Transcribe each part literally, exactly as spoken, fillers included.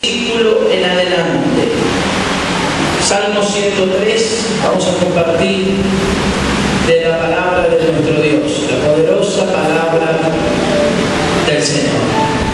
versículo en adelante. Salmo ciento tres, vamos a compartir de la palabra de nuestro Dios, la poderosa palabra del Señor.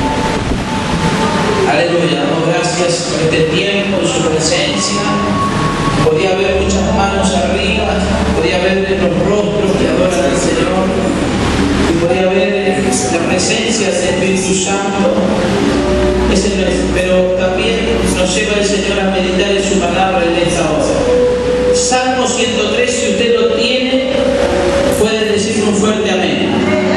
Aleluya, damos gracias por este tiempo, por su presencia. Podía haber muchas manos arriba, podía haber los rostros que adoran al Señor, y podía haber la presencia del Espíritu Santo. Ese no es, pero también nos lleva el Señor a meditar en su palabra en esta hora. Salmo ciento tres, si usted lo tiene, puede decir un fuerte amén.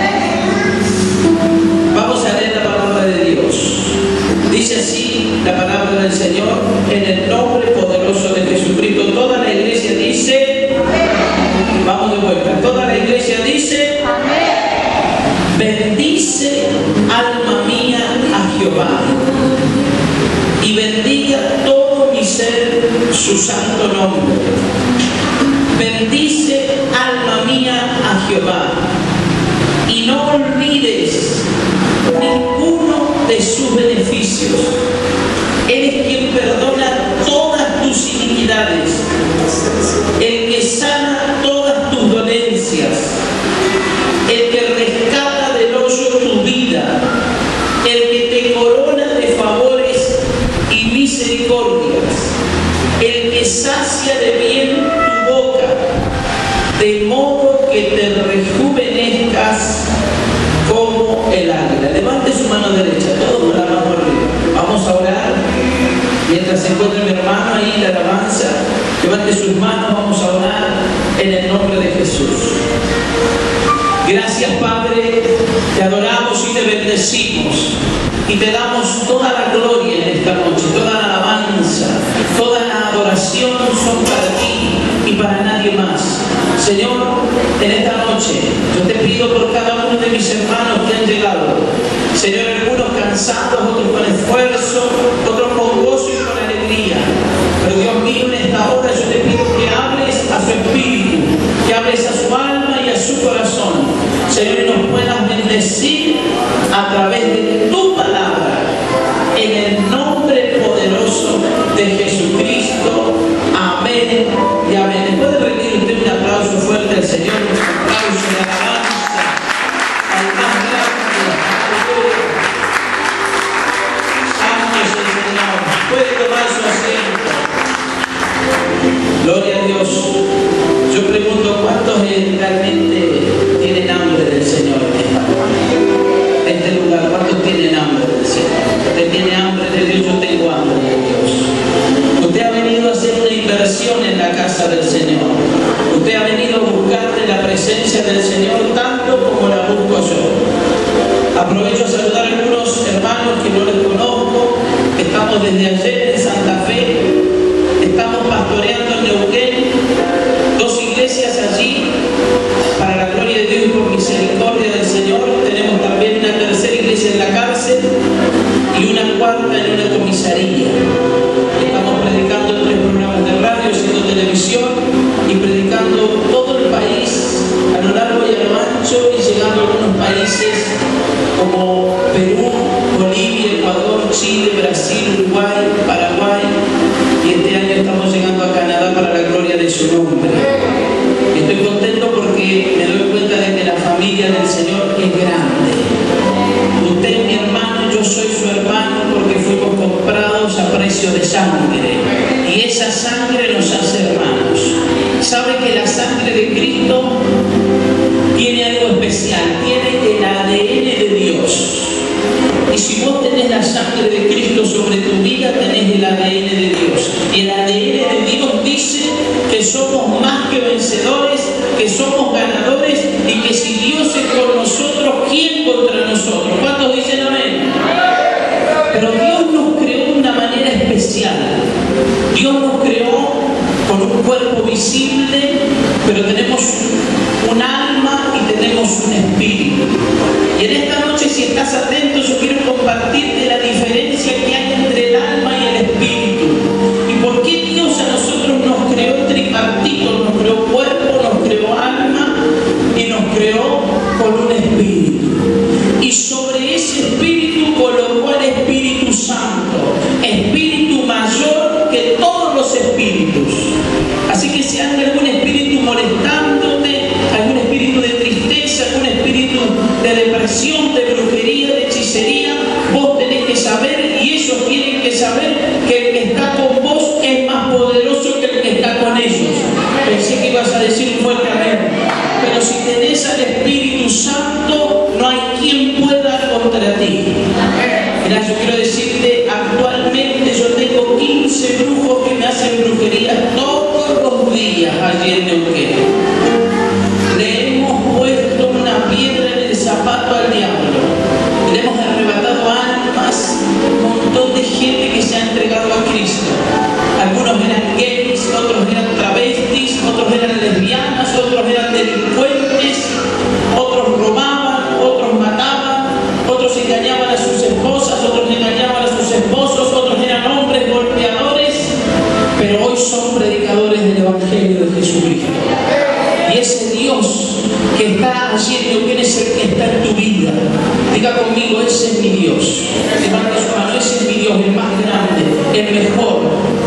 Vamos a leer la palabra de Dios. Dice así la palabra del Señor, en el nombre poderoso de Jesucristo. Toda la iglesia dice, amén. Vamos de vuelta. Toda la iglesia dice, amén. Bendice, alma mía, a Jehová, y bendiga todo mi ser su santo nombre. Bendice, alma mía, a Jehová, y no olvides ninguno de sus beneficios. Él es quien perdona todas tus iniquidades, el que sana todas tus dolencias, el que rescata del hoyo tu vida, el que te corona de favores y misericordias, el que sacia de bien tu boca, de modo que te rejuvenezcas como el águila. Levante su mano derecha, todos con la mano arriba. Vamos a orar. Mientras se encuentra mi hermano ahí en la alabanza, levante sus manos, vamos a orar en el nombre de Jesús. Gracias, Padre, te adoramos y te bendecimos y te damos toda la gloria en esta noche, toda la alabanza, toda la adoración son para ti y para nadie más. Señor, en esta noche yo te pido por cada uno de mis hermanos que han llegado, Señor, algunos cansados, otros con esfuerzo, otros con gozo y con alegría, pero Dios mío, en esta hora yo te pido que hables a su espíritu, que hables a su alma y a su corazón, Señor, y nos puedas bendecir a través de tu palabra, en el nombre poderoso de Jesucristo. Amén y amén. ¿Le puede rendir usted un aplauso fuerte al Señor? Un aplauso de alabanza al más grande. Santo es el Señor. Puede tomar su asiento. Gloria a Dios. Yo pregunto, ¿cuántos realmente tienen hambre del Señor en esta hora? En este lugar, ¿cuántos tienen hambre del Señor? Usted tiene hambre de Dios, yo tengo hambre de Dios. Usted ha venido a hacer una inversión en la casa del Señor. Usted ha venido a buscar de la presencia del Señor tanto como la busco yo. Aprovecho a saludar a algunos hermanos que no les conozco. Estamos desde ayer en Santa Fe. Estamos pastoreando en Neuquén. Dos iglesias allí, para la gloria de Dios y por misericordia del Señor. Tenemos también una tercera iglesia en la cárcel y una cuarta en una comisaría. Estamos predicando en tres programas de radio, haciendo televisión y predicando todo el país a lo largo y a lo ancho, y llegando a algunos países como Perú, Bolivia, Ecuador, Chile, Brasil, Uruguay, Paraguay, y este año estamos llegando a Canadá para la gloria de su nombre. Estoy contento porque me doy cuenta de que la familia del Señor es grande. Usted es mi hermano, yo soy su hermano, porque fuimos comprados a precio de sangre, y esa sangre nos hace hermanos. ¿Sabe que la sangre de Cristo tiene algo especial? Tiene el A D N de Dios. Y si vos tenés la sangre de Cristo sobre tu vida, tenés el A D N de Dios. Y el A D N de Dios dice que somos más que vencedores, que somos ganadores, y que si Dios es con nosotros, ¿quién contra nosotros? ¿Cuántos dicen amén? Pero Dios nos creó de una manera especial. Dios nos creó con un cuerpo visible, pero tenemos un alma y tenemos un espíritu. Y en esta noche, si estás atento, yo quiero compartirte la diferencia que hay entre el alma y el espíritu. Y por qué Dios a nosotros nos creó tripartito, nos creó cuerpo, nos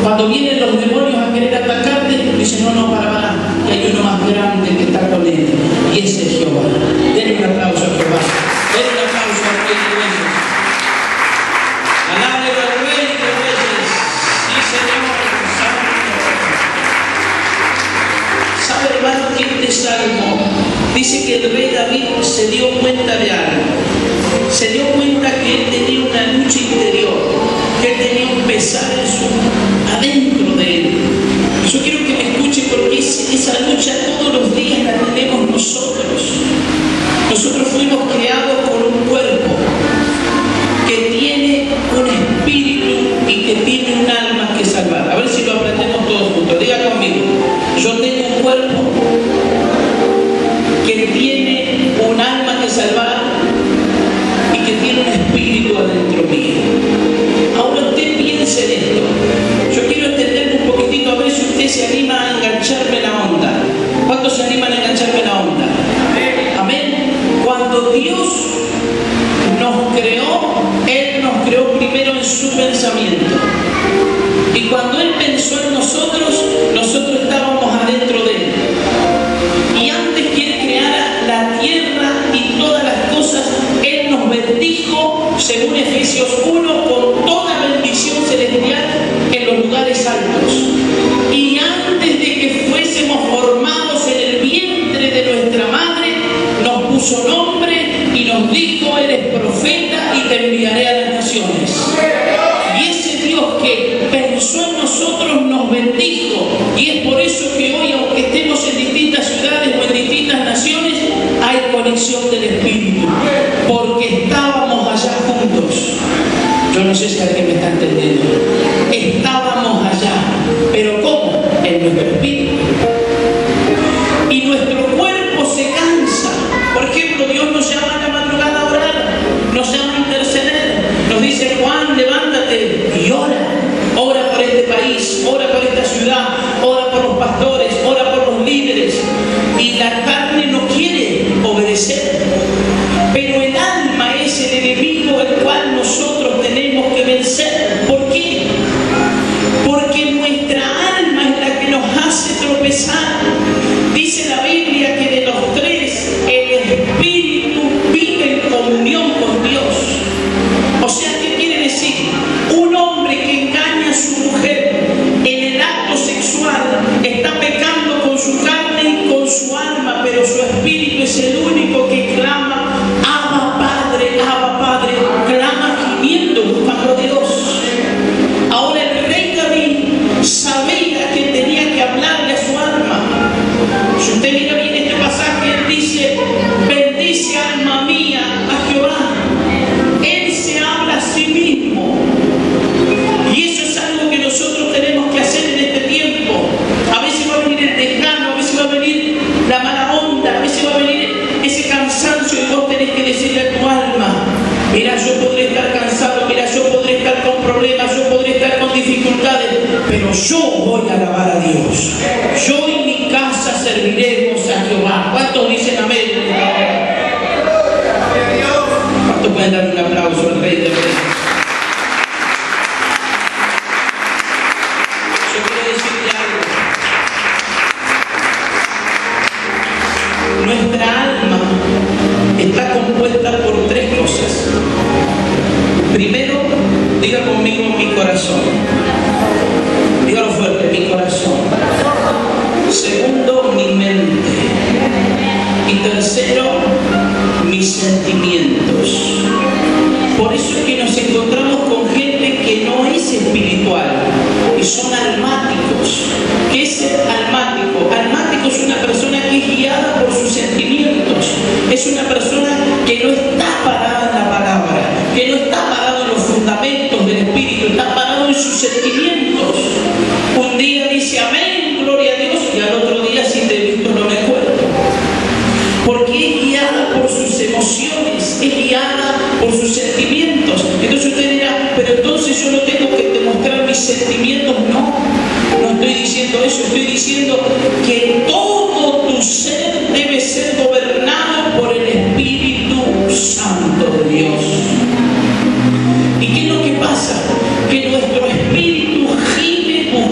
Cuando vienen los demonios a querer atacarte, dicen, no, no, para, para, que hay uno más grande que está con él, y ese es Jehová. Denle un aplauso a Jehová. Denle un aplauso al Rey de Reyes. Alabe al Rey de Reyes. Sí, Señor. ¿Sabe, hermano, que este salmo dice que el rey David se dio cuenta de algo? Se dio cuenta que él tenía una lucha interior, que él tenía un pesar en su, adentro de él. Yo quiero que me escuche, porque esa lucha todos los días la tenemos nosotros. Nosotros fuimos creados por un cuerpo que tiene un espíritu y que tiene un alma que salvar. A ver si lo aprendemos todos juntos. Diga conmigo. Yo tengo un cuerpo que tiene un alma que salvar y que tiene un espíritu adentro mío. Ahora usted piense en esto. Yo quiero entenderme un poquitito, a ver si usted se anima a engancharme la onda. ¿Cuántos se animan a engancharme la onda? Amén. Cuando Dios nos creó, Él nos creó primero en su pensamiento. Y cuando Él pensó en nosotros, nosotros estábamos adentro de Él. Y antes que Él creara la tierra y todas las cosas, Él nos bendijo, según Efesios uno, con toda bendición celestial en los lugares altos. Y antes de que fuésemos formados en el vientre de nuestra madre, nos puso nombre y nos dijo, eres profeta y te enviaré a las naciones. Y ese Dios que pensó en nosotros nos bendijo. Y es por eso que hoy, aunque estemos en distintas ciudades o en distintas naciones, hay conexión del Espíritu. Porque estábamos allá juntos. Yo no sé si alguien me está entendiendo. Estábamos allá. ¿Pero cómo? En nuestro espíritu. Y nuestro cuerpo se cansa. Por ejemplo, Dios nos llama a la madrugada a orar. Nos llama a interceder. Nos dice, Juan, levántate y ora. Ora por este país, ora por esta ciudad, ora por los pastores, ora por los líderes. Y la carne no quiere obedecer. Pero el alma es el enemigo el cual nosotros tenemos que vencer. ¿Por qué? Porque nuestra alma es la que nos hace tropezar. Dice la Biblia que de los tres, el espíritu vive en comunión con Dios. O sea, ¿qué quiere decir? Un hombre que engaña a su mujer en el acto sexual está pecando con su carne y con su alma, pero su espíritu es el único que clama, Abba Padre, Abba Padre, clama gimiendo, buscando a Dios. Ahora el rey David sabía que tenía que hablarle a su alma. Si usted mira bien este pasaje, él dice, bendice alma mía a Jehová. Él se habla a sí mismo. Y eso es algo que nosotros tenemos que hacer en este tiempo. A veces va a venir el desgano, a veces va a venir la mala onda, a veces va a venir ese cansancio y vos tenés que decirle a tu alma, mira, yo podré estar cansado, mira, yo podré estar con problemas, yo podré estar con dificultades, pero yo voy a alabar a Dios. Yo y mi casa serviremos a Jehová. ¿Cuántos dicen amén? ¿Cuántos pueden dar un aplauso al Rey de Reyes? Yo quiero decirte algo. Nuestra alma está compuesta por tres cosas. Primero, diga conmigo mi corazón. Dígalo fuerte, mi corazón. Segundo, mi mente. Y tercero, mis sentimientos. Por eso es que nos encontramos con gente que no es espiritual y son almáticos. ¿Qué es ser almático? Almático es una persona que es guiada por sus sentimientos. Es una persona que no está parada en la palabra, que no está parado en los fundamentos del Espíritu, está parado en sus sentimientos. Un día dice amén, gloria a Dios, y al otro día, si te he visto, no me acuerdo. Porque es guiada por sus emociones, es guiada por sus sentimientos. Entonces usted dirá, pero entonces yo no tengo que demostrar mis sentimientos. No, no estoy diciendo eso, estoy diciendo que todo tu ser debe ser gobernado por el Espíritu Santo de Dios. ¿Y qué es lo que pasa? Que nuestro espíritu gime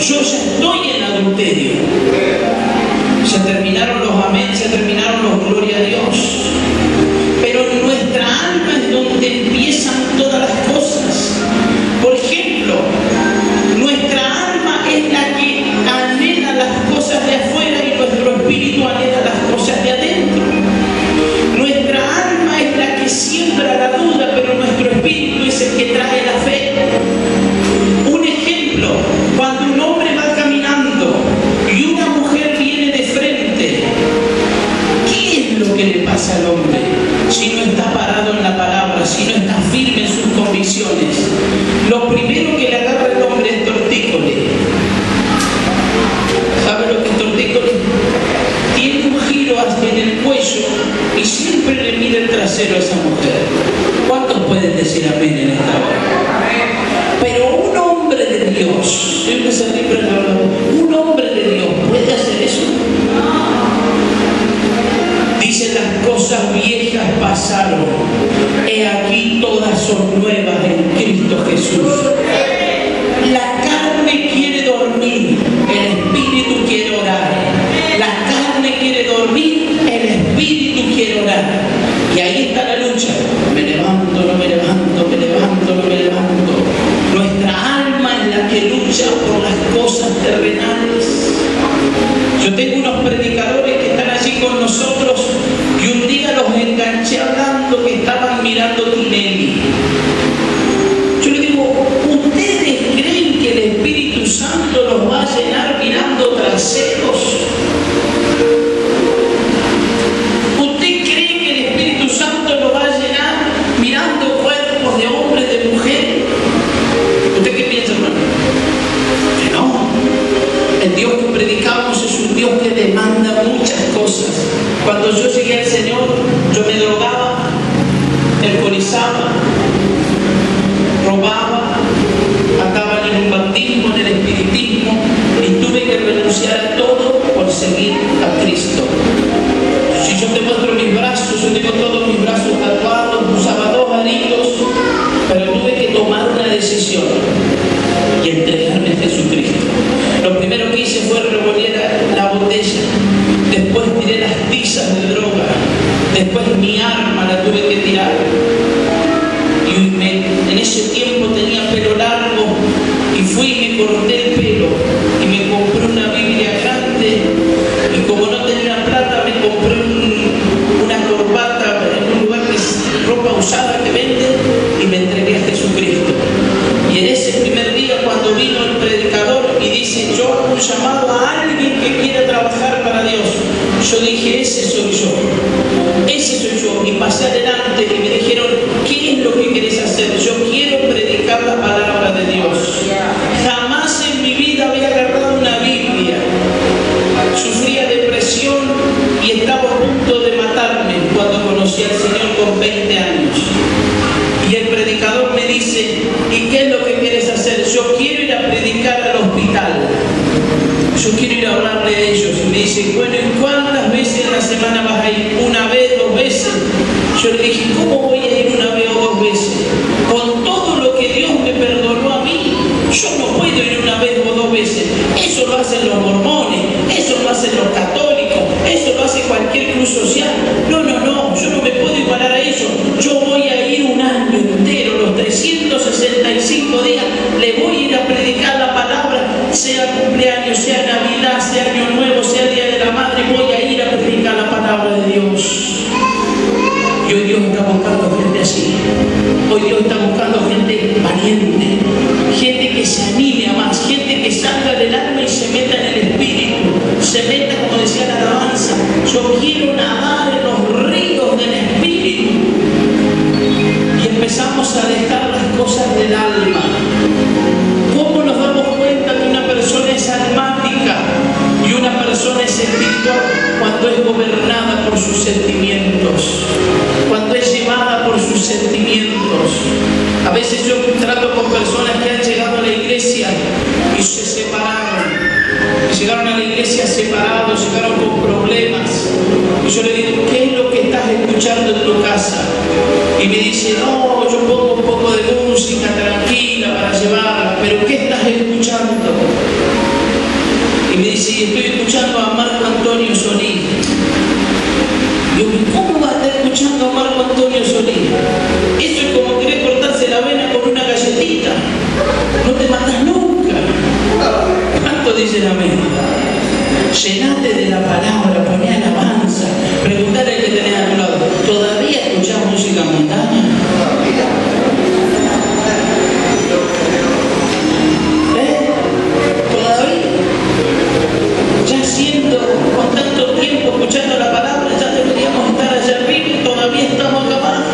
Yo ya estoy en adulterio. Se terminaron los amén, se terminaron los gloria a Dios. Pero en nuestra alma es donde empiezan todas las cosas. Por ejemplo, nuestra alma es la que anhela las cosas de afuera y nuestro espíritu anhela las cosas de adentro. Nuestra alma es la que siembra la duda, pero nuestro espíritu es el que trae la fe. Un ejemplo, cuando un hombre va caminando y una mujer viene de frente, ¿qué es lo que le pasa al hombre? Si no está parado en la palabra, si no está firme en sus convicciones, lo primero que le agarra al hombre es tortícole. ¿Sabe lo que es tortícole? Tiene un giro en el cuello y siempre le mira el trasero a esa mujer. ¿Cuántos pueden decir amén en esta hora? Pero un hombre de Dios, siempre se ríe, un hombre de Dios, ¿puede hacer eso? Dice, las cosas viejas pasaron, he aquí todas son nuevas en Cristo Jesús. La carne quiere dormir, el espíritu quiere orar. La carne quiere dormir, el espíritu quiere orar. Y ahí está la lucha. Me levanto, no me levanto, me levanto, no me levanto. Nuestra alma es la que lucha por las cosas terrenales. Yo tengo unos predicadores que están allí con nosotros y un día los enganché hablando que estaban mirando Tinelli. Yo le digo, ¿ustedes creen que el Espíritu Santo los va a llenar mirando traseros? ¿Usted cree que el Espíritu Santo lo va a llenar mirando cuerpos de hombres, de mujeres? ¿Usted qué piensa, hermano? Que no. El Dios que predicamos es un Dios que demanda muchas cosas. Cuando yo llegué al Señor, yo me drogaba, alcoholizaba, robaba, andaba en el umbandismo, en el espiritismo, y tuve que renunciar a todo por seguir a Cristo. Si yo te muestro mis brazos, yo tengo todos mis brazos tatuados, usaba dos aritos, pero tuve que tomar una decisión y entregarme a Jesucristo. Lo primero que hice fue revolver la botella, después tiré las tizas de droga, después mi arma la tuve que tirar. Y me, en ese tiempo tenía pelo largo y fui y me corté el pelo y me compré una Biblia grande y como no tenía plata me compré un, una corbata en un lugar que es ropa usada que vende y me entregué a Jesucristo. Y en ese primer día cuando vino el predicador y dice, yo hago un llamado a alguien que quiera trabajar para Dios, yo dije, ese soy yo, ese soy yo, y pasé adelante y me dijeron, ¿qué es lo que querés hacer? Yo quiero predicar la palabra de Dios. Jamás en mi vida había agarrado una Biblia. Sufría depresión y estaba a punto de matarme cuando conocí al Señor con veinte años. Y el predicador me dice, ¿y qué es lo que quieres hacer? Yo quiero ir a predicar al hospital. Yo quiero ir a hablarle a ellos. Y me dice, bueno, ¿y cuántas veces en la semana vas a ir? ¿Una vez, dos veces? Yo le dije, ¿cómo voy a ir una vez o dos veces? Con todo lo que Dios me perdonó a mí, yo no puedo ir una vez o dos veces. Eso lo hacen los mormones, eso lo hacen los católicos, eso lo hace cualquier cruz social. No, no, no, yo no me puedo igualar a eso. Yo voy a ir un año entero, los trescientos sesenta y cinco días, le voy a ir a predicar la palabra, sea cumpleaños, sea Navidad, sea Año Nuevo, sea Día de la Madre, voy a ir a predicar la palabra de Dios. Y hoy Dios está buscando gente así. Hoy Dios está buscando gente valiente, gente que se anime a más, gente que salga del alma y se meta en el espíritu, se meta, como decía la alabanza, yo quiero nadar en los ríos del espíritu. Y empezamos a dejar las cosas del alma. ¿Cómo nos damos cuenta que una persona es almática y una persona es espiritual? Cuando es gobernada por sus sentimientos, cuando es llevada por sus sentimientos. A veces yo trato con personas que han llegado a la iglesia y se separaron, llegaron a la iglesia separados, llegaron con problemas, y yo le digo, ¿qué es lo que estás escuchando en tu casa? Y me dice, no, yo pongo un poco de música tranquila para llevarla, pero ¿qué estás escuchando? escuchando a Marco Antonio Solís. Digo, ¿cómo va a estar escuchando a Marco Antonio Solís? Eso es como querer cortarse la vena con una galletita. No te matas nunca. ¿Cuánto dicen amén? Llenate de la palabra, poné alabanza, preguntale al que tenés a tu lado, ¿todavía escuchás música mundana? ¿Eh? ¿Todavía? Ya siento, con tanto tiempo escuchando la palabra, ya deberíamos estar allá arriba y todavía estamos acá abajo.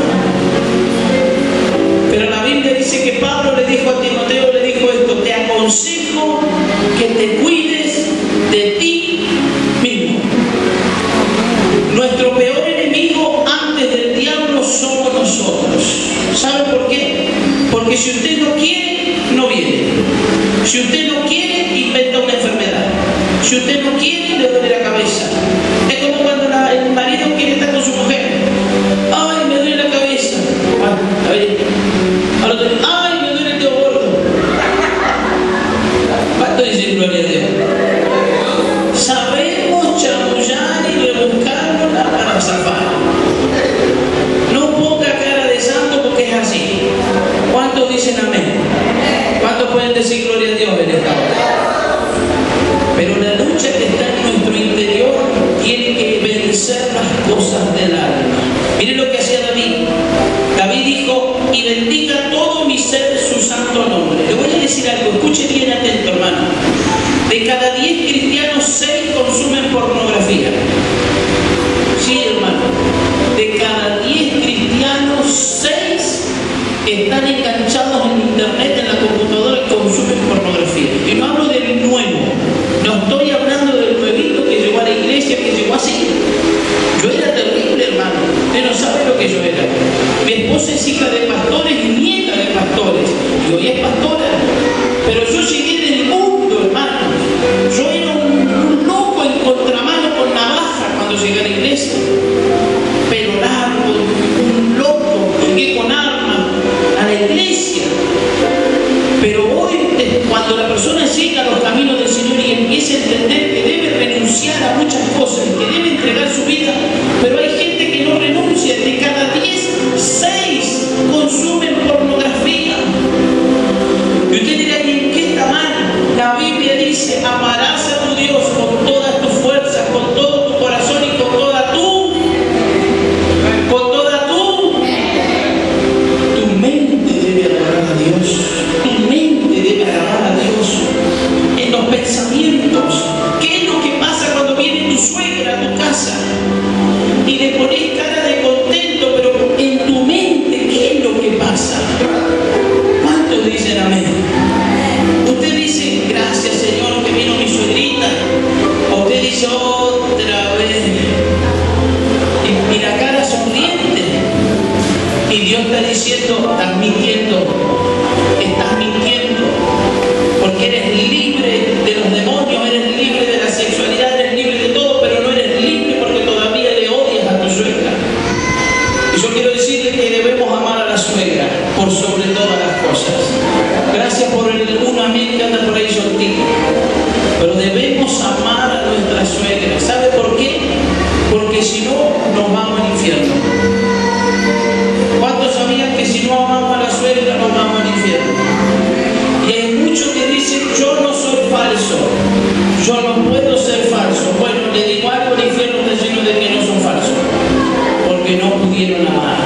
Pero la Biblia dice que Pablo le dijo a Timoteo, le dijo esto: te aconsejo que te cuides de ti mismo. Nuestro peor enemigo antes del diablo somos nosotros. ¿Sabe por qué? Porque si usted no quiere, no viene. Si usted no quiere, inventa una enfermedad. Si usted no quiere, le duele la cabeza. Es como cuando la, el marido quiere estar con su mujer. ¡Ay, me duele la cabeza! Ah, está bien. Al otro, ¡ay, me duele el dedo gordo! ¿Cuánto dicen gloria a Dios? Sabemos chamullar y rebuscarnos para zafar. No ponga cara de santo porque es así. ¿Cuántos dicen amén? ¿Cuántos pueden decir gloria a Dios en esta hora? Pero la lucha que está en nuestro interior tiene que vencer las cosas del alma. Miren lo que hacía David. David dijo: y bendiga todo mi ser su santo nombre. Le voy a decir algo, escuche bien atento, hermano. De cada diez cristianos, seis consumen pornografía. Sí, hermano. De cada diez cristianos, seis están enganchados en internet, en la computadora, y consumen pornografía. Y no hablo del nuevo. No estoy hablando del nuevito que llegó a la iglesia, que llegó así. Yo era terrible, hermano. Usted no sabe lo que yo era. Mi esposa es hija de pastores y nieta de pastores. Y hoy es pastora. Pero yo llegué del mundo, hermano. Yo era un, un loco en contramano con navaja cuando llegué a la iglesia. Pelo largo, un loco, llegué con armas a la iglesia. Pero hoy, cuando la persona llega a los caminos del Señor y empieza a entender que debe renunciar a muchas cosas, que debe entregar su vida, pero hay gente que no renuncia. De cada diez, seis consumen pornografía. Y usted dirá: ¿y en qué está mal? La Biblia dice: amarás a tu Dios con todas tus fuerzas, con todo tu corazón y con toda tu, con toda tu, tu mente debe adorar a Dios. Tu mente debe adorar a Dios en los pensamientos. ¿Qué es lo que pasa cuando viene tu suegra a tu casa y le pones cara de contento, pero en tu mente qué es lo que pasa? ¿Cuántos dicen amén? Usted dice: gracias, Señor, que vino mi suegrita. O usted dice: otra vez. Y, y la cara sonriente. Y Dios está diciendo: estás mintiendo. Estás mintiendo. Porque eres libre de los demonios, eres libre de la sexualidad, eres libre de todo, pero no eres libre porque todavía le odias a tu suegra. Y yo quiero decirle que debemos amar a la suegra por sobre todas las cosas. Gracias por el uno amén que anda por ahí soltito. Pero debemos amar a nuestra suegra. ¿Sabe por qué? Porque si no, nos vamos al infierno. ¿Cuántos sabían que si no amamos a la suegra, nos vamos al infierno? Y hay muchos que dicen: yo no soy falso, yo no puedo ser falso. Bueno, le digo algo: el infierno está lleno de que no son falsos, porque no pudieron amar.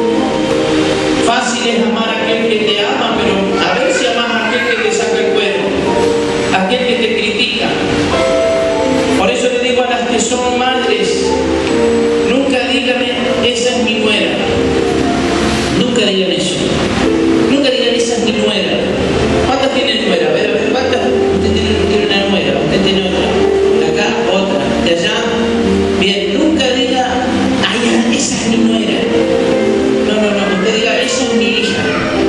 Fácil es amar a aquel que te ama, pero a ver si amas a aquel que te saca el cuero, a aquel que te critica. Por eso le digo a las que son madres: nunca digan esa es mi nuera. Nunca digan eso. Nunca digan esa es mi nuera. ¿Cuántas tienen nuera? A ver, a ver, ¿cuántas? Usted tiene, tiene una nuera, usted tiene otra. De acá, otra. De allá. Bien, nunca diga: ay, esa es mi nuera. No, no, no, usted diga: esa es mi hija.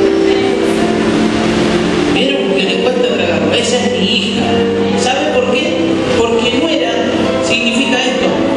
¿Vieron? Porque le cuesta tragarlo. Esa es mi hija. ¿Sabe por qué? Porque nuera significa esto: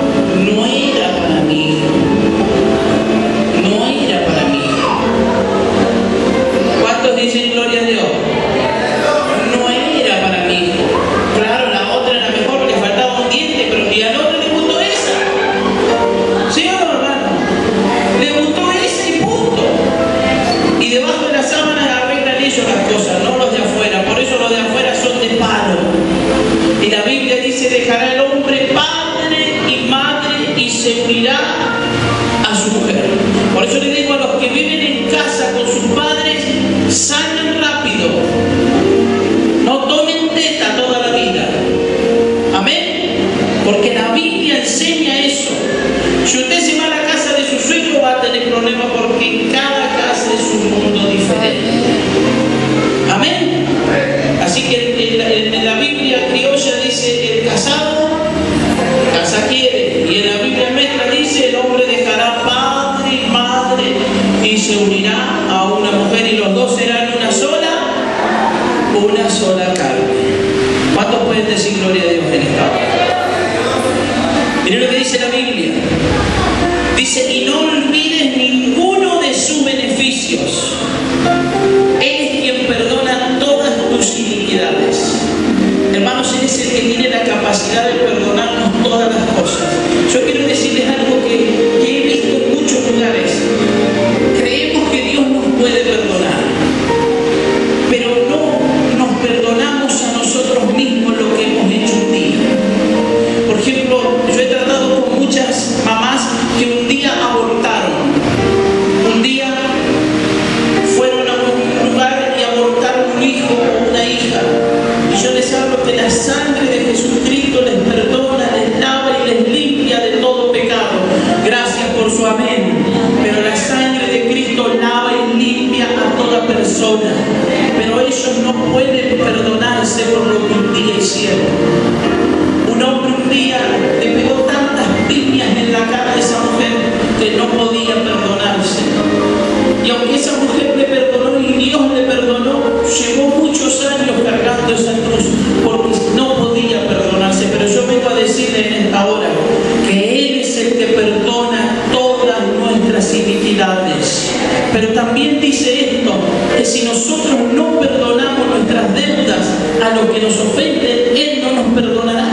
una sola carne. ¿Cuántos pueden decir gloria a Dios en esta hora? Miren lo que dice la Biblia. Dice, y no olvides ninguno de sus beneficios. Él es quien perdona todas tus iniquidades. Hermanos, Él es el que tiene la capacidad de perdonarnos todas las cosas. Yo quiero decirles algo que, que he visto en muchos lugares. Creemos que Dios nos puede perdonar, pero no nos perdonamos a nosotros mismos lo que hemos hecho un día. Por ejemplo, yo he tratado con muchas mamás que un día abortaron. Un día fueron a un lugar y abortaron un hijo o una hija. Y yo les hablo que la sangre de Jesucristo les perdona, les lava y les limpia de todo pecado. Gracias por su amén. Pero la sangre de Cristo lava y limpia a toda persona. Pero ellos no pueden perdonarse por lo que un día hicieron. Un hombre un día le pegó tantas piñas en la cara de esa mujer que no podía perdonarse. Y aunque esa mujer le perdonó y Dios le perdonó, llevó muchos años cargando esa cruz porque no podía perdonarse. Pero yo vengo a decirle en esta hora que Él es el que perdona todas nuestras iniquidades. Pero también dice esto, que si nosotros no perdonamos nuestras deudas a los que nos ofenden, Él no nos perdonará.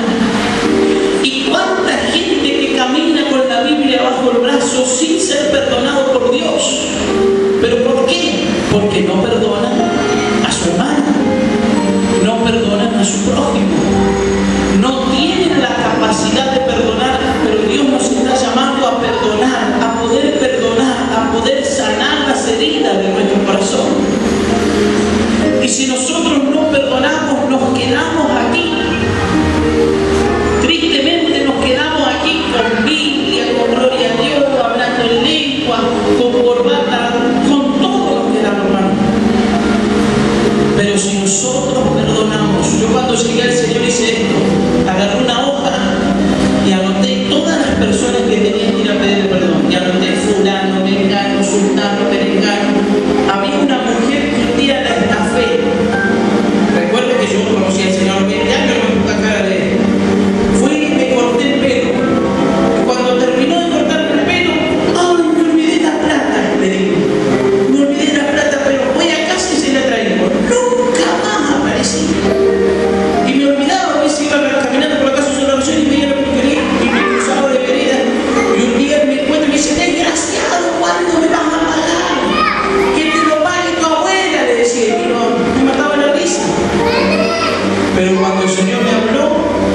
¿Y cuánta gente que camina con la Biblia bajo el brazo sin ser perdonado por Dios? ¿Pero por qué? Porque no perdonan a su hermano, no perdonan a su prójimo, no tienen la capacidad de perdonar, pero Dios nos está llamando a perdonar, a poder perdonar, a poder sanar las heridas de nuestro corazón. Y si nosotros no perdonamos, nos quedamos aquí. Tristemente nos quedamos aquí con Biblia, con gloria a Dios, hablando en lengua, con corbata, con todo nos quedamos, hermano. Pero si nosotros perdonamos, yo cuando llegué al Señor hice esto, agarré una hoja y anoté todas las personas que tenían que ir a pedir perdón. Y anoté fulano, mengano, sultano, perengano. Había una mujer que un día la estafé. Recuerdo que yo conocí al Señor veinte años, no me gusta cara de él. Fui y me corté el pelo. Y cuando terminó de cortarme el pelo, ¡ay, me olvidé la plata! Le digo, me olvidé la plata, pero voy a casa y se la traigo. Nunca más aparecí. Y me olvidaba, a veces iba caminando por la casa de una y veía la peluquería y me cruzaba de vereda. Y un día me encuentro y me dice, desgraciado, ¿cuándo me vas a pagar? Que te lo pague tu abuela, le decía. Y no, me mataba la risa. Pero cuando el Señor me habló,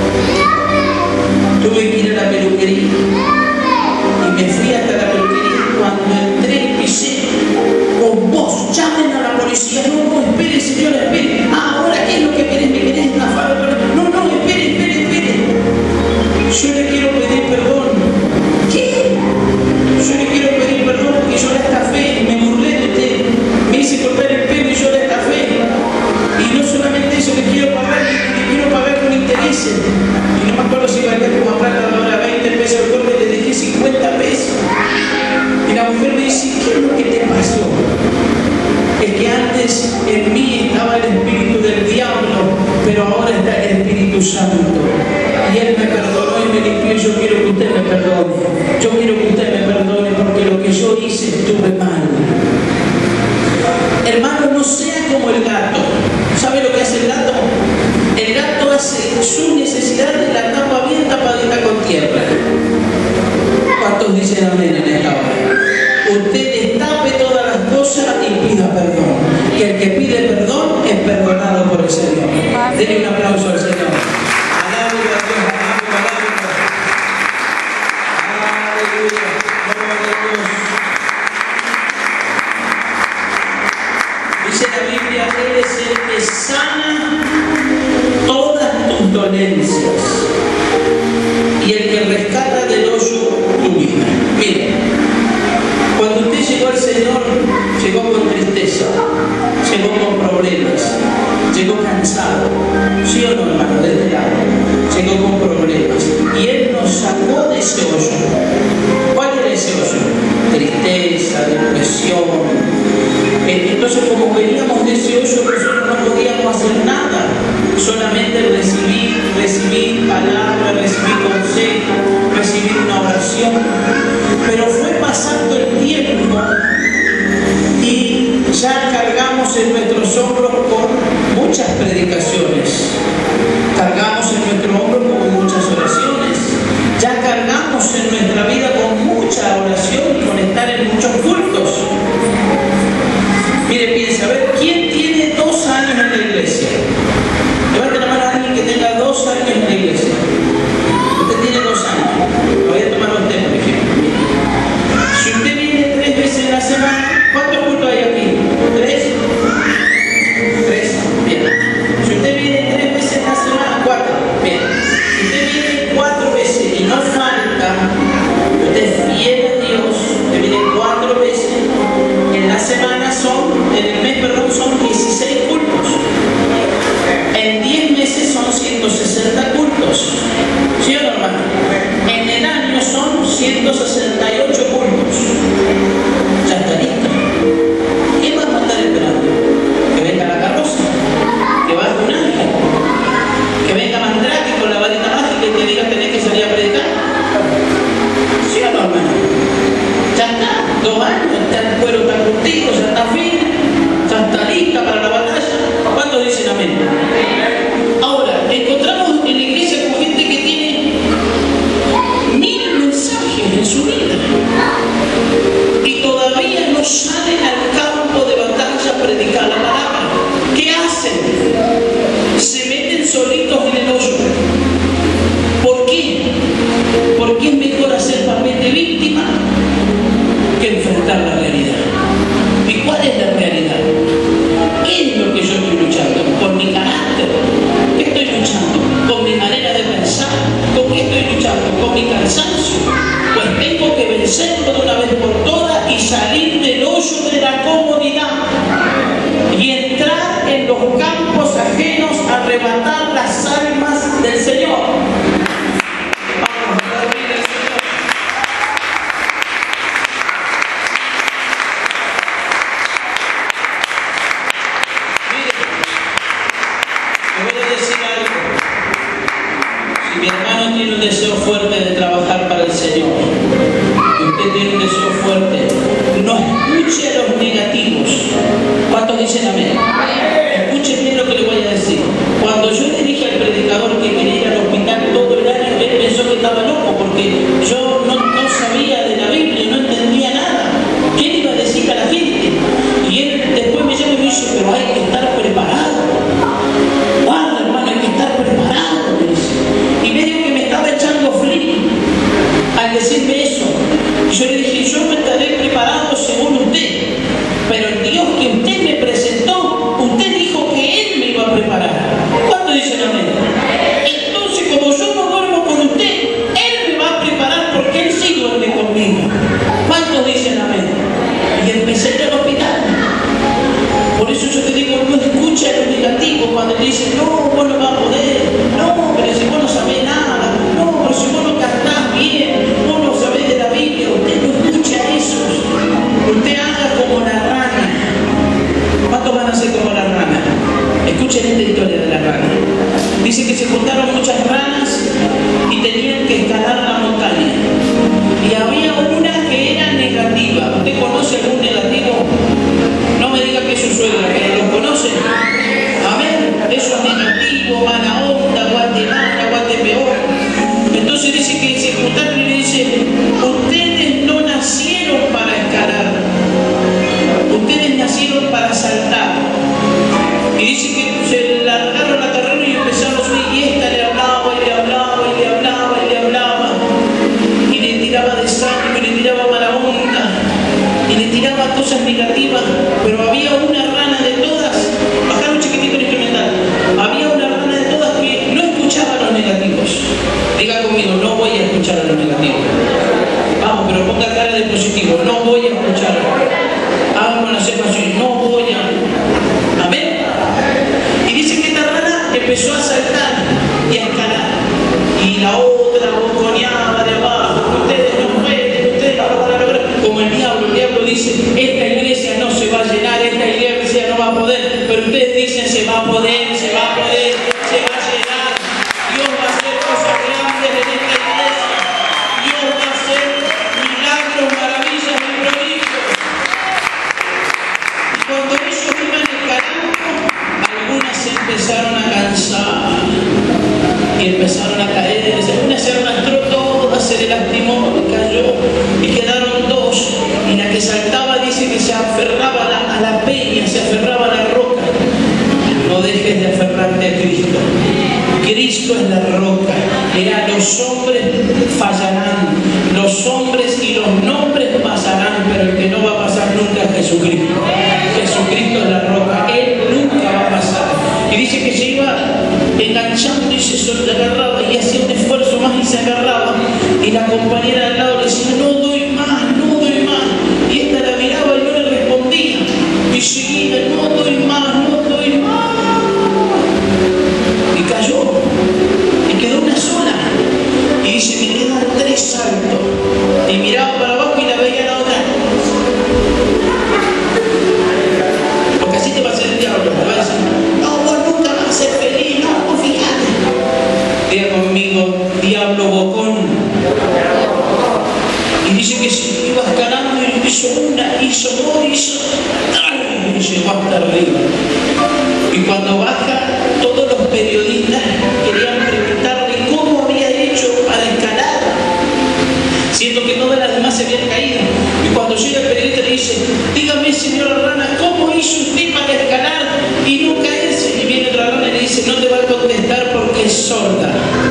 tuve que ir a la peluquería. Y me fui hasta la peluquería. Cuando entré, pisé, con vos, llamen a la policía. No, no, espere, señora, espere. Ah, ahora, ¿qué es lo que querés? ¿Me querés estafar? No, no, espere, espere, espere. Yo le quiero pedir perdón. ¿Qué? Yo le quiero pedir perdón porque yo la estafé y me burlé de usted. Me hice cortar el pelo y yo la estafé. Y no solamente eso, le quiero pagar, le quiero pagar con intereses. Y no me acuerdo si valía como plata de ahora veinte pesos el corte, le dejé cincuenta pesos. Y la mujer me dice, ¿qué es lo que te pasó? Es que antes en mí estaba el espíritu del diablo, pero ahora está el Espíritu Santo. Y Él me perdonó y me limpió. Yo quiero que usted me perdone. Yo quiero que usted me perdone porque lo que yo hice estuve mal. Hermano, no sea como el gato. ¿Sabe lo que hace el gato? El gato hace su necesidad de la tapa bien tapadita con tierra. ¿Cuántos dicen amén en esta hora? Usted destape todas las cosas y pida perdón. Que el que pide perdón es perdonado por el Señor. Denle un aplauso al Señor. Aleluya, Dios, aleluya, aleluya. Aleluya, Dios. Dice la Biblia, Él es el que sana todas tus dolencias y el que rescata del hoyo tu vida. Mire, cuando usted llegó al Señor, llegó con tristeza, llegó con problemas, llegó cansado, ¿sí o no, hermano? De este lado, llegó con problemas y Él nos sacó de ese hoyo. ¿Cuál era ese hoyo? Tristeza, depresión. Entonces, como veníamos de ese hoyo, nosotros no podíamos hacer solamente recibir, recibir palabra, recibir consejo, recibir una oración. Pero fue pasando el tiempo y ya cargamos en nuestros hombros con muchas predicaciones, cargamos en nuestro hombro con muchas oraciones, ya cargamos en nuestra vida con mucha oración y con estar en muchos cultos. Mire, piensa, a ver, ¿quién tiene dos años en la iglesia? Levante la mano a alguien que tenga dos años en la iglesia. Usted tiene dos años. Lo voy a tomar a usted, por ejemplo. Si usted viene tres veces en la semana, ¿cuántos cultos hay aquí? ¿Tres? Tres. Bien. Si usted viene tres veces en la semana, cuatro. Bien. Si usted viene cuatro veces y no falta, usted es fiel a Dios, usted viene cuatro veces, en la semana son, en el mes, perdón, son dieciséis cultos. En diez meses son ciento sesenta cultos. ¿Sí o no, hermano? En el año son ciento sesenta y ocho cultos. Ya está listo. ¿Qué vamos a estar esperando? Que venga la carroza, que baje un ángel, que venga Mandrake con la varita mágica y te diga tenés que salir a predicar. ¿Sí o no, hermano? Ya está, dos años, ya el cuero está curtido, ya está firme, ya está lista para la batalla. ¿Cuántos dicen amén? Ahora, encontramos en la iglesia con gente que tiene mil mensajes en su vida y todavía no salen al campo de batalla a predicar la palabra. ¿Qué hacen? Se meten solitos en el hoyo. ¿Por qué? Porque es mejor hacer papel de víctima que enfrentar la realidad. ¿Y cuál es la realidad? ¿Qué es lo que yo estoy luchando? ¿Con mi carácter? ¿Qué estoy luchando? ¿Con mi manera de pensar? ¿Con qué estoy luchando? ¿Con mi cansancio? Pues tengo que vencerlo de una vez por todas y salir del hoyo de la comodidad y entrar en los campos ajenos a arrebatar las almas del Señor. Mi hermano tiene un deseo fuerte de trabajar para el Señor. Usted tiene un deseo fuerte. No escuche a los negativos. ¿Cuántos dicen amén? Escuche bien lo que le voy a decir. Cuando yo le dije al predicador que quería ir al hospital todo el año, él pensó que estaba loco porque yo no, no sabía de la Biblia, no entendía nada. ¿Qué le iba a decir a la gente? Y él después me llama y me dice, pero hay que estar preparado. Guarda, hermano, hay que estar preparado, me dice. Y medio que me estaba echando frío al decirme eso. Y yo le dije, yo me estaré preparado según usted, pero el Dios que usted me presentó, usted dijo que Él me iba a preparar. ¿Cuánto dicen amén? Entonces, como yo no duermo con usted, Él me va a preparar porque Él sí duerme conmigo. ¿Cuántos dicen amén? Y empecé a ir al hospital. Por eso yo te digo, no escucha a los negativos cuando le dicen, no, vos no vas a poder, no, pero si vos no sabés nada, no, pero si vos no cantás bien, vos no sabés de la Biblia, usted no escucha a esos. Usted haga como la rana. ¿Cuántos van a ser como la rana? Escuchen esta historia de la rana. Dice que se juntaron muchas ranas y tenían que escalar la montaña. Y había una que era negativa. ¿Usted conoce algún negativo? No me diga que es su suegra, pero ¿los conocen? Amén. Eso es negativo, mala onda, Guatemala, Guatepeor. Entonces dice que se juntaron y le dice, ustedes no nacieron para escalar, ustedes nacieron para saltar. Y dice que se largaron la carrera y empezaron a subir, y esta le hablaba, y le hablaba, y le hablaba, y le hablaba, y le tiraba de sangre, y le tiraba mala onda, y le tiraba cosas negativas. Pero había una rana de todas, bajar un chiquitito el instrumental, había una rana de todas que no escuchaba a los negativos. Diga conmigo, no voy a escuchar a los negativos. Vamos, pero ponga cara de positivo, no voy a escuchar. Hagan con la cepa así, no voy a... Amén. Y dice que esta rana empezó a saltar y a escalar. Y la otra boconeaba de abajo, ustedes no pueden, ustedes no van a lograr. Como el diablo, el diablo dice, esta iglesia no se va a llenar, esta iglesia no va a poder, pero ustedes dicen, se va a poder, se va a poder, empezaron a cansar y empezaron a caer. Una se arrastró toda, se le lastimó, y cayó y quedaron dos. Y la que saltaba dice que se aferraba a la, a la peña, se aferraba a la roca. No dejes de aferrarte a Cristo. Cristo es la roca. Mira, los hombres fallarán, los hombres y los nombres pasarán, pero el que no va a pasar nunca es Jesucristo. Jesucristo es la roca, Él nunca va a pasar. Y dice que se iba enganchando y se agarraba y hacía un esfuerzo más y se agarraba. Y la compañera al lado le decía, no doy más, no doy más. Y esta la miraba y no le respondía. Y seguía, no doy más, no doy más. Y cayó. Y quedó una sola. Y dice, me quedan tres saltos. Y miraba para abajo y la veía la otra. Porque así te va a hacer el diablo. Te va a decir, no, vos nunca vas a ser feliz, no, vos fijate. Diga conmigo, diablo bocón. Y dice que se iba escalando y hizo una, hizo dos, hizo ¡ay! Y llegó hasta arriba. Y cuando baja, todos los periodistas querían preguntarle cómo había hecho para escalar, siendo que todas las demás se habían caído. Y cuando llega el periodista le dice, dígame, señora Rana, ¿cómo hizo usted para escalar y no caerse? Y viene otra rana y le dice, no te va a contestar porque es sorda.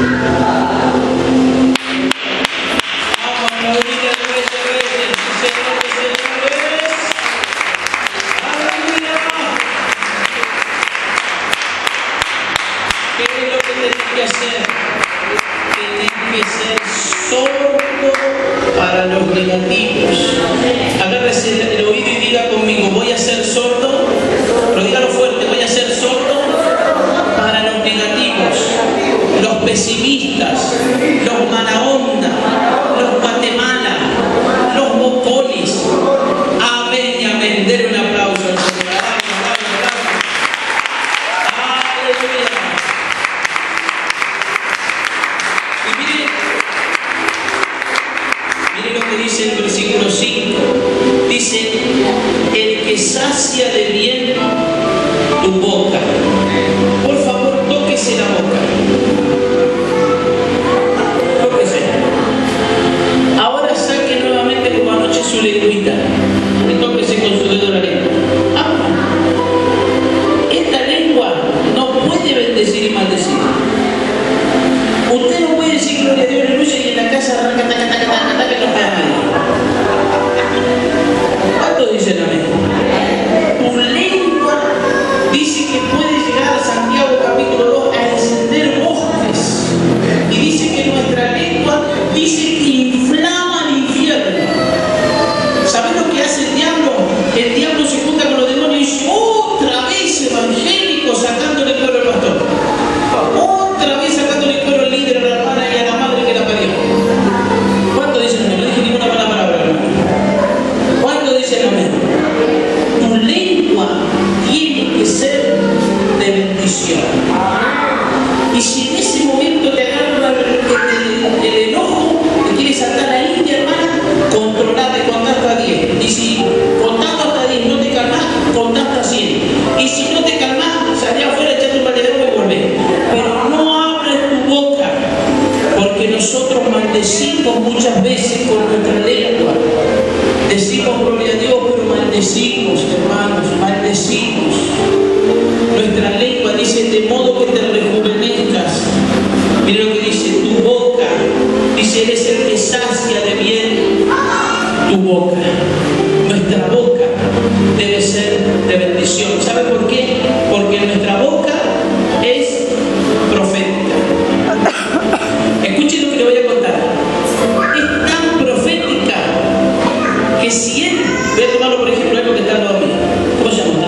Para los negativos. Agárrese el oído y diga conmigo, voy a ser sordo, pero dígalo fuerte, voy a ser sordo para los negativos, los pesimistas, los mala onda, los guatemala, los moconis. Amén y amén. Denle un aplauso al Señor. Aleluya. Y mire, mire lo que dice el versículo cinco. Dice, el que sacia de bien tu boca. Por favor, tóquese la boca. Tóquese. Ahora saque nuevamente como anoche su lengüita. Y tóquese con su dedo la lengua. Ah, esta lengua no puede bendecir y maldecir. Usted no puede decir gloria a Dios, aleluya, y en la casa arranca, taca, taca, taca, taca, que no pega nadie. ¿Cuántos dicen amén? Tu lengua dice que puede llegar a Santiago capítulo dos a encender bosques. Y dice que nuestra lengua dice que inflama el infierno. ¿Sabes lo que hace el diablo? El diablo se junta con los demonios y dice, otra vez evangélico sacándole cuero al pastor. Otra vez sacándole cuero al líder, a la hermana y a la madre que la parió. ¿Cuánto dicen amén? No dije ninguna mala palabra. ¿Cuánto dicen amén? Tu lengua tiene que ser de bendición. Y si en ese momento te agarra el, el, el enojo, te quiere saltar la india, hermana, controlate, contá hasta diez. Y si contando hasta diez no te calmas, contá hasta cien. Y si no te calmas, salí afuera, echate un balde de agua y volvé. Pero no abres tu boca, porque nosotros maldecimos muchas veces con nuestra lengua. Decimos gloria a Dios, pero maldecimos, hermanos, maldecimos. Nuestra lengua dice, de modo que te rejuvenezcas. Mira lo que dice, tu boca. Dice, eres el que sacia de bien tu boca. Nuestra boca debe ser de bendición. ¿Sabe por qué? Porque nuestra boca es profética. Escuchen lo que le voy a contar. Es tan profética que si él, voy a tomarlo por ejemplo, es lo que está al lado mío. ¿Cómo se llama?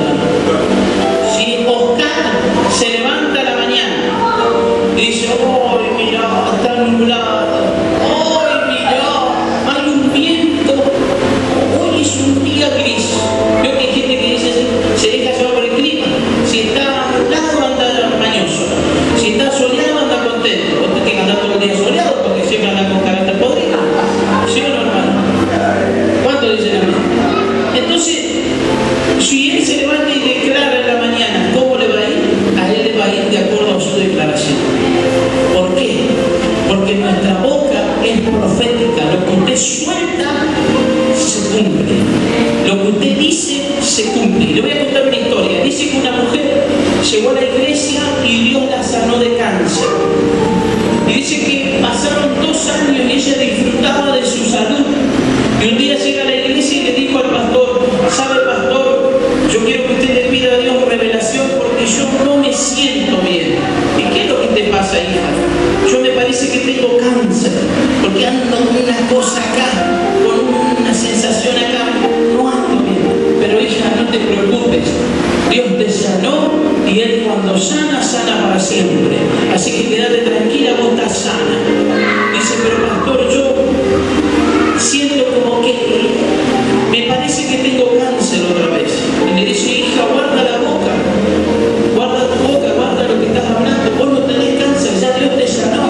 Si Oscar se levanta a la mañana y dice, ¡ay, mira, está nublado! ¡Ay, mira, hay un viento! ¡Hoy es un día gris! Creo que hay gente que dice, se deja llevar por el clima. Si está nublado, anda mañoso. Si está soleado, anda contento. Usted tiene que andar todo el día soleado porque siempre anda con carácter podrido. ¿Sí o no, hermano? ¿Cuánto dicen amén? Entonces, si él se levanta y declara en la mañana, ¿cómo le va a ir? A él le va a ir de usted suelta, se cumple. Lo que usted dice, se cumple. Le voy a contar una historia. Dice que una mujer llegó a la iglesia y Dios la sanó de cáncer. Y dice que pasaron dos años y ella disfrutaba de su salud. Y un día llega a la iglesia y le dijo al pastor: ¿sabe, pastor? Yo quiero que usted le pida a Dios revelación porque yo no me siento bien. ¿Y qué es lo que te pasa, hija? Yo me parece que tengo cáncer, porque ando con una cosa acá, con una sensación acá, no ando bien. Pero hija, no te preocupes, Dios te sanó y Él cuando sana, sana para siempre. Así que quédate tranquila, vos estás sana. Dice: pero pastor, yo siento como que me parece que tengo cáncer otra vez. Y le dice: hija, guarda la boca, guarda tu boca, guarda lo que estás hablando. Vos no tenés cáncer, ya Dios te sanó.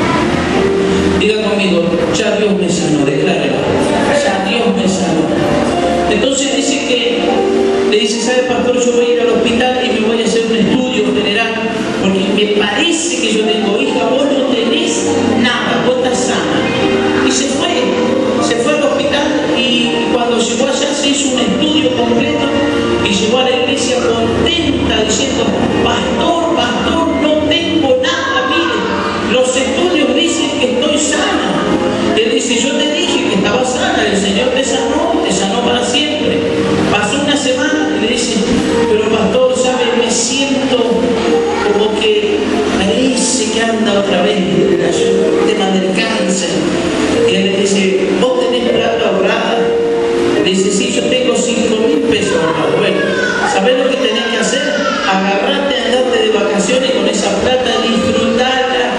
Diga conmigo: ya Dios me sanó, declárelo. Ya Dios me sanó. Entonces dice que, le dice: ¿sabe, pastor? Yo voy a ir al hospital y me voy a hacer un estudio general, porque me parece que yo tengo. Hija, vos no tenés nada, vos estás sana. Y se fue, se fue al hospital y cuando llegó allá se hizo un estudio completo y llegó a la iglesia contenta diciendo: pastor, pastor, no tengo nada, mire, los estudios dicen que estoy sana. Él dice: yo te dije que estaba sana, el Señor te sanó, te sanó para siempre. Pasó una semana y le dice: pero pastor, ¿sabe? Me siento como que parece que anda otra vez el tema del cáncer. Y él le dice: ¿vos tenés plata ahorrada? Le dice: sí, yo tengo cinco mil pesos ahorrados. Bueno, ¿sabés lo que tenés que hacer? Agarrarte, andarte de vacaciones con esa plata, disfrutarla,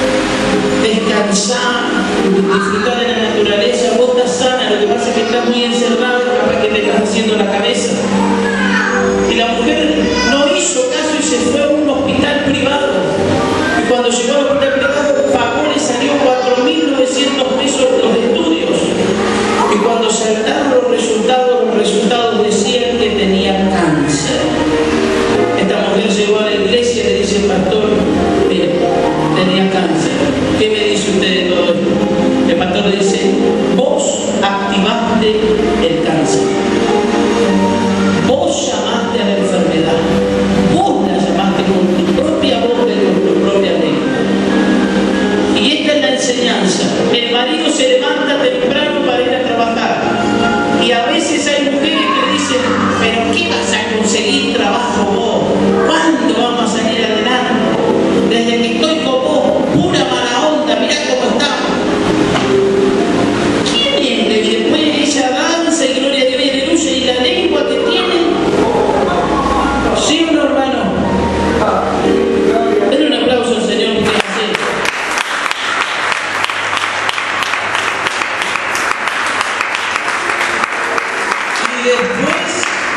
descansar, disfrutar de la naturaleza. Vos estás sana, lo que pasa es que estás muy encerrado, capaz que te estás haciendo la cabeza. Y la mujer no hizo caso y se fue a un hospital privado. Y cuando llegó al hospital privado, pagó, le salió cuatro mil novecientos pesos los estudios. Y cuando saltaron los resultados, los resultados decían que tenía cáncer. Esta mujer llegó a la iglesia y le dice: pastor, mire, tenía cáncer. ¿Qué me dice usted de todo esto? El pastor le dice: vos activaste el cáncer. Vos llamaste a la enfermedad. Vos la llamaste con tu propia boca y con tu propia lengua. Y esta es la enseñanza. El marido se levanta temprano para ir a trabajar. Y a veces hay mujeres que dicen: ¿pero qué vas a conseguir trabajo vos? ¿Cuándo vamos a salir adelante? Desde que estoy con vos, pura mala onda, mirá cómo estamos. ¿Quién es? Y después ella danza y gloria a Dios y aleluya, y la lengua que tiene. ¿Sí o no, hermano? Denle un aplauso al Señor que hace. Y después,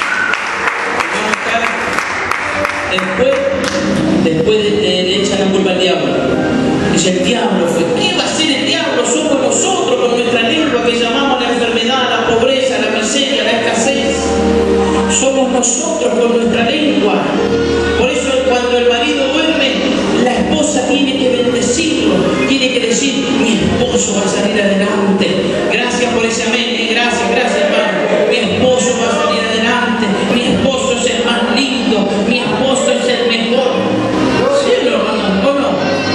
después, después de, de, le echan la culpa al diablo. Dice: el diablo fue. ¿Qué va a ser el diablo? Somos nosotros con nuestra lengua que llamamos la enfermedad, la pobreza, la miseria, la escasez. Somos nosotros con nuestra lengua. Por eso cuando el marido duerme, la esposa tiene que bendecirlo, tiene que decir: mi esposo va a salir adelante. Gracias por ese amén, gracias, gracias, hermano. Mi esposo va a salir adelante, mi esposo es el más lindo, mi esposo es el mejor. ¿Sí o no, hermano? ¿O no?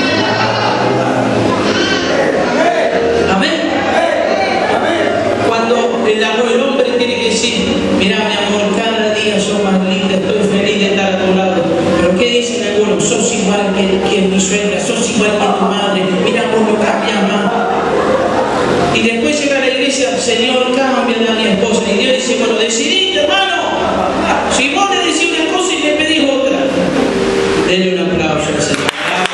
Amén. Cuando el, el hombre tiene que decir: mira, mi amor, cada día sos más linda, estoy feliz de estar a tu lado. Pero ¿qué dicen algunos? Sos igual que, que mi suegra, sos igual que tu madre, mira, vos no cambias más. Y después llega a la iglesia: Señor, cámbiale a mi esposa. Y Dios dice: bueno, decidiste, hermano. Si vos le decís una cosa y le pedís otra, denle un aplauso al Señor.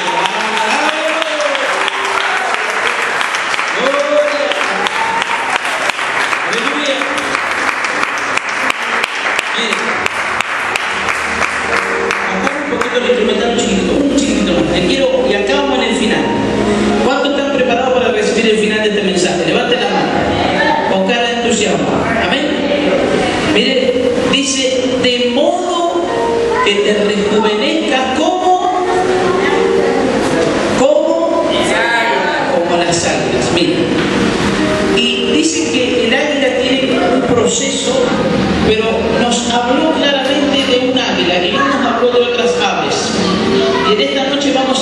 Le quiero, y acabamos en el final. ¿Cuántos están preparados para recibir el final de este mensaje? Levanten la mano con cara de entusiasmo. Amén. Mire, dice: de modo que te rejuvenezcas como como como las algas. Mire, y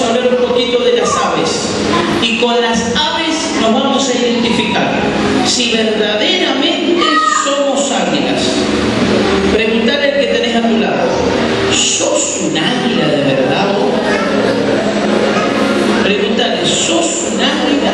vamos a hablar un poquito de las aves. Y con las aves nos vamos a identificar si verdaderamente somos águilas. Preguntale al que tenés a tu lado: ¿sos un águila de verdad vos? Preguntale: ¿sos un águila?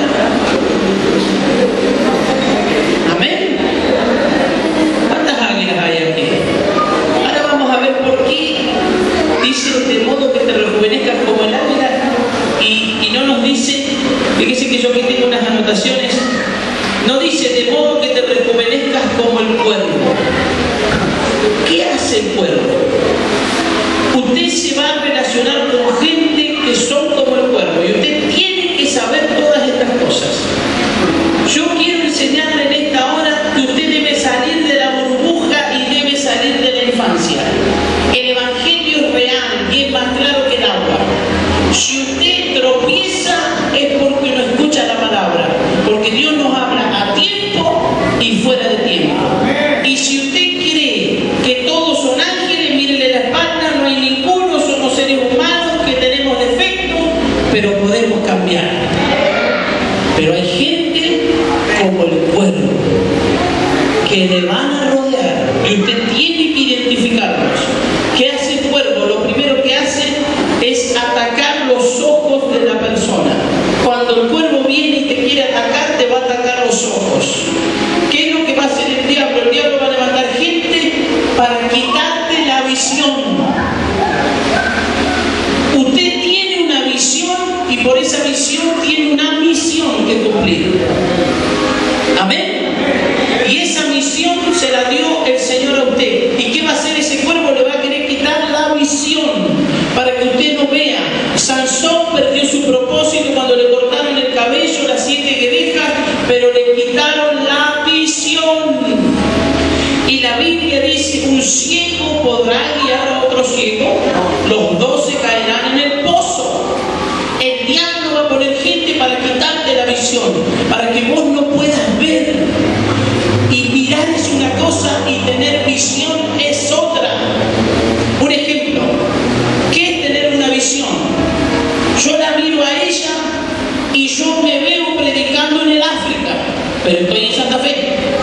Amén. ¿Cuántas águilas hay aquí? Ahora vamos a ver por qué dice de modo que te rejuvenezcas como el águila, y, y no nos dice, fíjese que yo aquí tengo unas anotaciones, no dice de modo que te rejuvenezcas como el cuervo. ¿Qué hace el cuervo? Usted se va a relacionar con gente que son como el cuervo y usted tiene que saber todas estas cosas. Yo quiero enseñarle en esta hora que usted debe salir de la burbuja y debe salir de la infancia. El Evangelio es real y es más claro que el agua. Si usted tropieza es porque no escucha la palabra, porque Dios nos habla a tiempo y fuera de tiempo. Y si usted cree que todos son ángeles, mírele la espalda, no hay ninguno, somos seres humanos que tenemos defectos, pero podemos cambiar. Pero hay gente como el cuervo que le van a rodear y usted tiene que identificarlos. ¿Qué hace el cuervo? Lo primero que hace es atacar los ojos de la persona. Cuando el cuervo viene y te quiere atacar, te va a atacar los ojos. ¿Qué es lo que va a hacer el diablo? El diablo va a levantar gente para quitarte la visión. Usted tiene una visión y por esa visión tiene una misión que cumplir. Amén. Y esa misión se la dio el Señor a usted. ¿Y qué va a hacer ese cuervo? Le va a querer quitar la visión para que usted no vea. Sansón perdió su propósito cuando le cortaron el cabello, las siete guedejas, pero le quitaron la visión. Y la Biblia dice: un ciego podrá guiar a otro ciego, los dos se caerán en el pozo. El diablo va a poner gente para quitarte la visión, para que vos no puedas ver. Y mirar es una cosa y tener visión es otra. Un ejemplo, ¿qué es tener una visión? Yo la miro a ella y yo me veo predicando en el África, pero estoy en Santa Fe.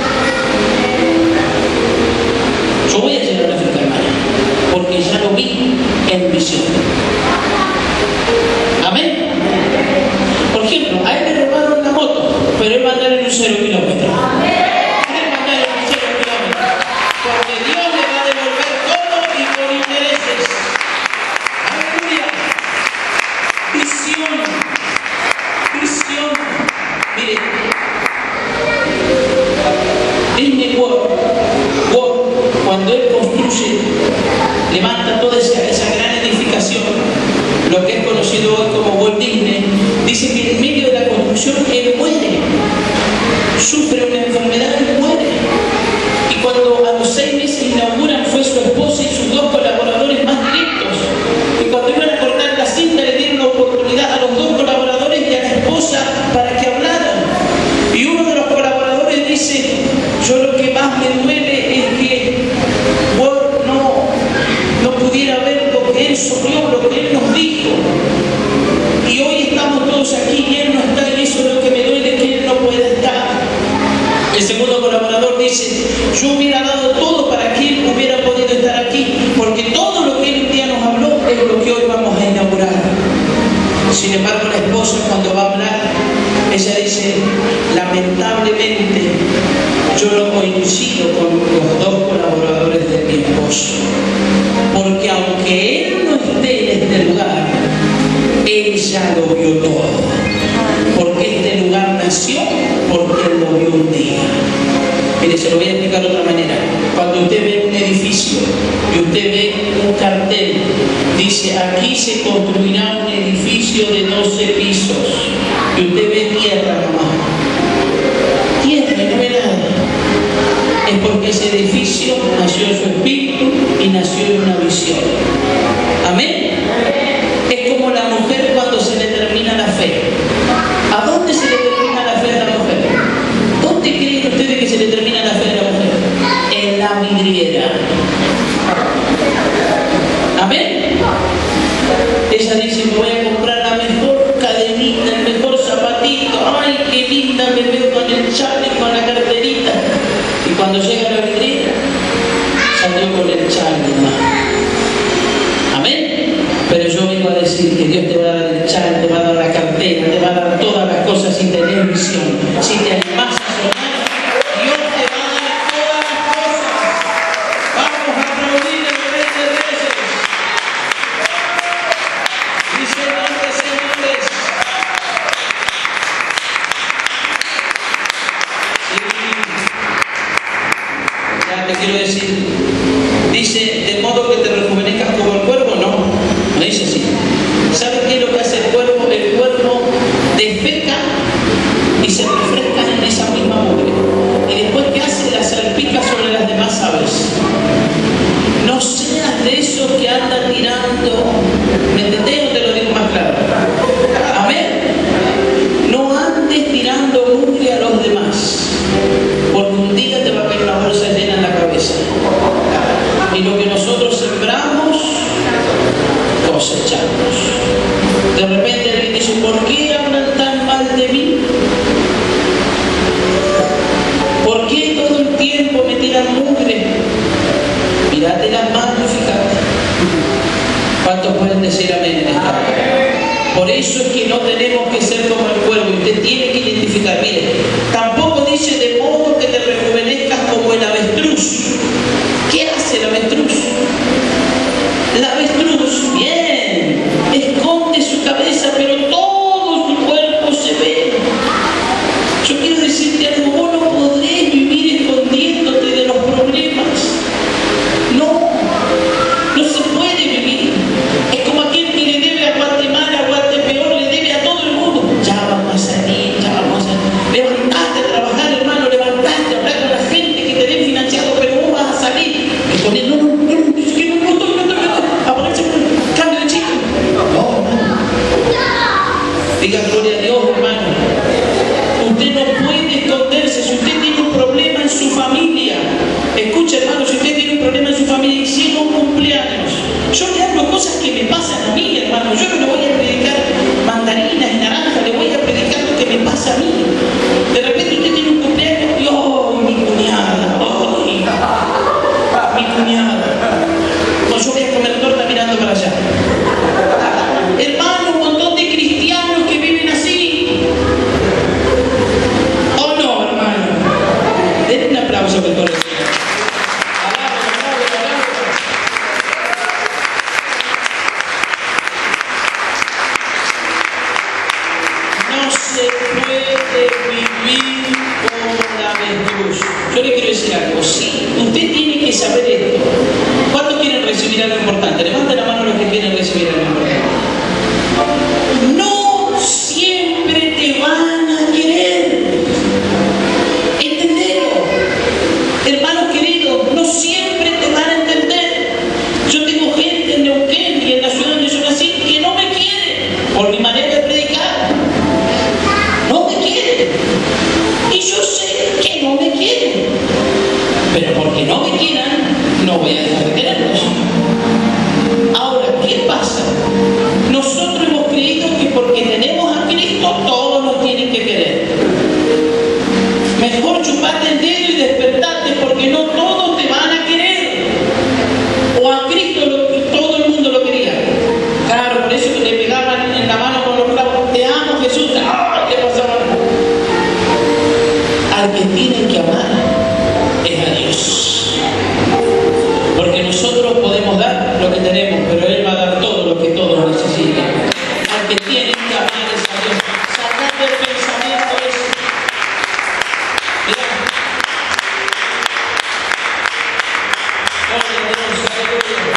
Yo voy a llegar a África, hermano, porque ya lo vi en visión. Amén. Por ejemplo, a él le robaron la moto, pero él va a andar en un cero kilómetro. Porque Dios le va a devolver todo y por intereses. Aleluya. Visión. Visión. Mire. Disney World, World, cuando él construye, levanta toda esa, esa gran edificación, lo que es conocido hoy como Walt Disney, dice que en medio de la construcción él muere. Sufre una enfermedad y muere. Y cuando a los seis meses inauguran, fue su esposa y sus dos colaboradores más directos. Y cuando iban a cortar la cinta, le dieron la oportunidad a los dos colaboradores y a la esposa para que hablaran. Y uno de los colaboradores dice: yo lo que más me duele es que Walt no, no pudiera ver lo que él soñó, lo que él nos dijo. Y hoy estamos todos aquí y él no está, y eso es lo que me duele, que él no pueda estar. El segundo colaborador dice: yo hubiera dado todo para que él hubiera podido estar aquí, porque todo lo que él un día nos habló es lo que hoy vamos a inaugurar. Sin embargo, la esposa, cuando va a hablar, ella dice: lamentablemente yo no coincido con los dos colaboradores de mi esposo, porque aunque él no esté en este lugar, él ya lo vio todo, porque este lugar nació porque él lo vio un día. Mire, se lo voy a explicar de otra manera. Cuando usted ve un edificio y usted ve un cartel, dice: aquí se construirá un edificio de doce pisos, y usted ve tierra nomás, tierra y no ve nada, es porque ese edificio nació en su espíritu y nació en una visión. Amén. Es como la mujer cuando se le termina la fe. ¿A dónde se le termina la fe a la mujer? ¿Dónde creen ustedes que se le termina la fe a la mujer? En la vidriera. Amén. Ella dice: me voy a comprar la quiero decir, dice, de modo que te rejuvenezcas como el cuervo, no, no dice así. ¿Sabe qué es lo que hace el cuervo? El cuervo defeca y se refresca en esa misma mugre. Y después, ¿qué hace? La salpica sobre las demás aves. No seas de esos que andan tirando, ¿me entendés o te lo digo más claro? Amén. No andes tirando mugre a los demás, porque un día te va a caer una bolsa llena en la cabeza. Y lo que nosotros sembramos, cosechamos. De repente alguien dice, ¿por qué hablan tan mal de mí? ¿Por qué todo el tiempo me tiran mugre? Mirate las manos y fíjate. ¿Cuántos pueden decir amén en esta hora? Por eso es que no tenemos que ser como el cuervo. Usted tiene que identificar. Mire, tampoco dice de modo que te rejuvenezcas como el avestruz. ¿Qué hace el avestruz? El avestruz, bien, esconde su cabeza, pero todo su cuerpo se ve. Yo quiero decirte algo, vos no podrés vivir escondiéndote de los problemas. No, no se puede vivir. Es como aquel que le debe a Guatemala, a Guatepeor, le debe a todo el mundo. Ya vamos a salir, ya vamos a salir. Levantaste a trabajar, hermano, levantaste a hablar con la gente que te den financiado, pero vos vas a salir. Y con él, no, no, no, no, es que no, no estoy, no estoy, no estoy. A ponerse cambio de chico. No, hermano. Diga gloria a Dios, hermano. Usted no puede esconderse. Si usted tiene un problema en su familia, escuche, hermano, si usted tiene un problema en su familia y llega un cumpleaños, yo le hablo cosas que me pasan a mí, hermano. Yo no le voy a predicar mandarinas y naranjas, le voy a predicar lo que me pasa a mí. De repente usted tiene un cumpleaños y ¡oh, mi cuñada! ¡Oh, mi cuñada! Pues yo voy a comer torta mirando para allá. Hermano, un montón de cristianos que viven así. ¿O no, hermano? Denle un aplauso que todo el Señor. No se puede vivir como la avestruz. Yo le quiero decir algo. Sí, usted tiene que saber esto. ¿Cuántos quieren recibir algo importante? Levanten la mano los que quieren recibir algo importante. No siempre te van a querer. Entendelo. Hermanos queridos, no siempre te van a entender. Yo tengo gente en Neuquén y en la ciudad donde yo nací que no me quiere por mi manera de predicar. No me quieren. Y yo sé que no me quieren. Pero porque no me quieran, no voy a dejar de quererlos. Ahora, ¿qué pasa? Nosotros hemos creído que porque tenemos a Cristo, todos nos tienen que querer. Mejor chupate el dedo y despertate, porque no todos te van a querer. O a Cristo lo, todo el mundo lo quería. Claro, por eso que le pegaban en la mano con los clavos. Te amo, Jesús. ¡Ah! ¿Qué pasaba? Al que tienen que amar es a Dios. Porque nosotros podemos dar lo que tenemos, pero Él va a dar todo lo que todos necesitan. Al que tienen que amar es a Dios. Sacate el pensamiento ese. Mirá. Gloria a Dios, aleluya.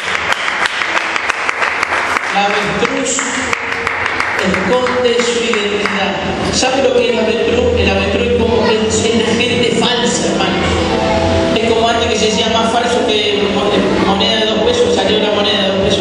La avestruz esconde su identidad. ¿Sabe lo que es el avestruz? El avestruz es como que es la gente falsa, hermano. Es como antes que se decía más falso que moneda de dos pesos, salió la moneda de dos pesos.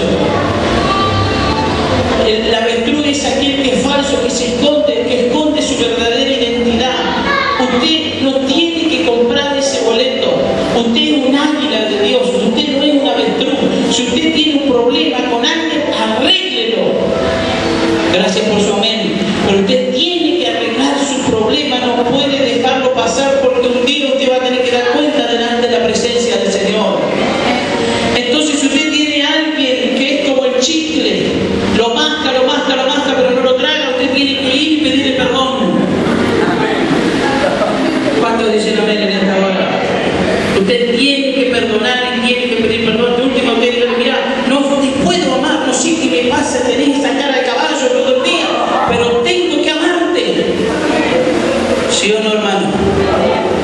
El avestruz es aquel que es falso, que se esconde, que esconde su verdadera identidad. Usted no tiene que comprar ese boleto. Usted es un águila de Dios. Usted no es un avestruz. Si usted tiene un problema con alguien, arréglelo. Gracias por su amén. Pero usted tiene que arreglar su problema. No puede dejarlo pasar, porque un día usted va a tener que dar cuenta delante de la presencia del Señor. Entonces, si usted tiene a alguien que es como el chicle, lo masca, lo masca, lo masca, pero no lo traga, usted tiene que ir y pedirle perdón. ¿Cuántos dicen amén en esta hora? Usted tiene que perdonar y tiene que pedir perdón. De última, usted dice, mira, no te puedo amar, no sé qué me pasa, tenés esa cara de caballo todo el día, pero tengo que amarte. ¿Sí o no, hermano?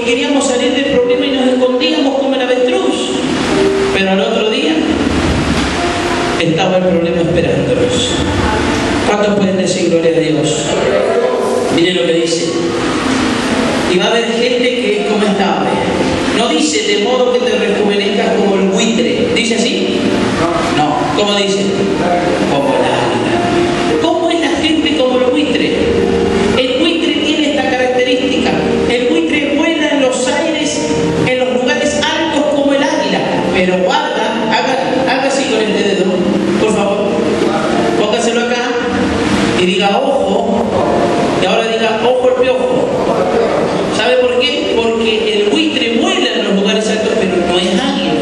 queríamos salir del problema y nos escondíamos como el avestruz. Pero al otro día estaba el problema esperándonos. ¿Cuántos pueden decir gloria a Dios? Miren lo que dice. Y va a haber gente que es como esta ave. No dice de modo que te rejuvenezcas como el buitre. ¿Dice así? No. ¿Cómo dice? Como el águila. ¿Cómo es la gente como el buitre? El buitre tiene esta característica. El buitre vuela en los aires, en los lugares altos como el águila. Pero guarda, haga, haga así con este dedo, por favor. Póngaselo acá y diga ojo. Y ahora diga ojo el piojo. ¿Sabe por qué? Porque el buitre vuela en los lugares altos, pero no es águila.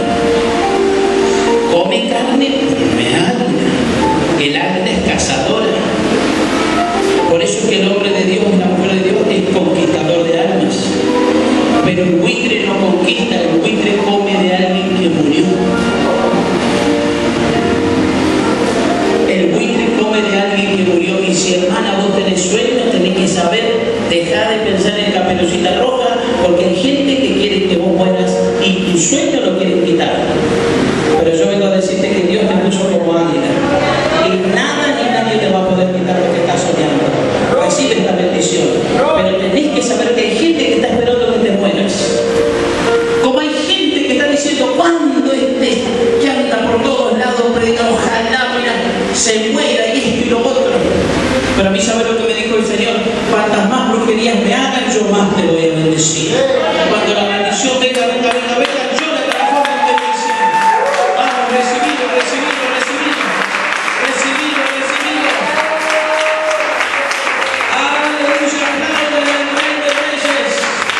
Come carne, pero no es águila. El águila es cazadora. Por eso es que el hombre de Dios y la mujer de Dios es conquistador de almas. Pero el buitre no conquista, el buitre come de alguien que murió. El buitre come de alguien que murió. Y si, hermana, vos tenés sueños, tenés que saber dejar de pensar en Caperucita Roja, porque hay gente que quiere que vos mueras y tu sueño lo quieren quitar. Pero yo vengo a decirte que Dios te puso como águila y nada ni nadie te va a poder quitar lo que estás soñando. Recibe esta bendición, pero tenés que saber que hay gente que está esperando que te mueras. Como hay gente que está diciendo, ¿cuándo este que anda por todos lados predicando, ojalá, mira, se muera y esto y lo otro? Pero a mí, ¿sabe lo que me dijo el Señor? Cuantas más brujerías me hagan, yo más te voy a bendecir. Cuando la bendición venga, venga, venga, venga, yo la transformo en bendición. Vamos, recibirlo, recibirlo, recibirlo. Recibirlo, recibirlo. Aleluya, aplaudan al Rey de Reyes.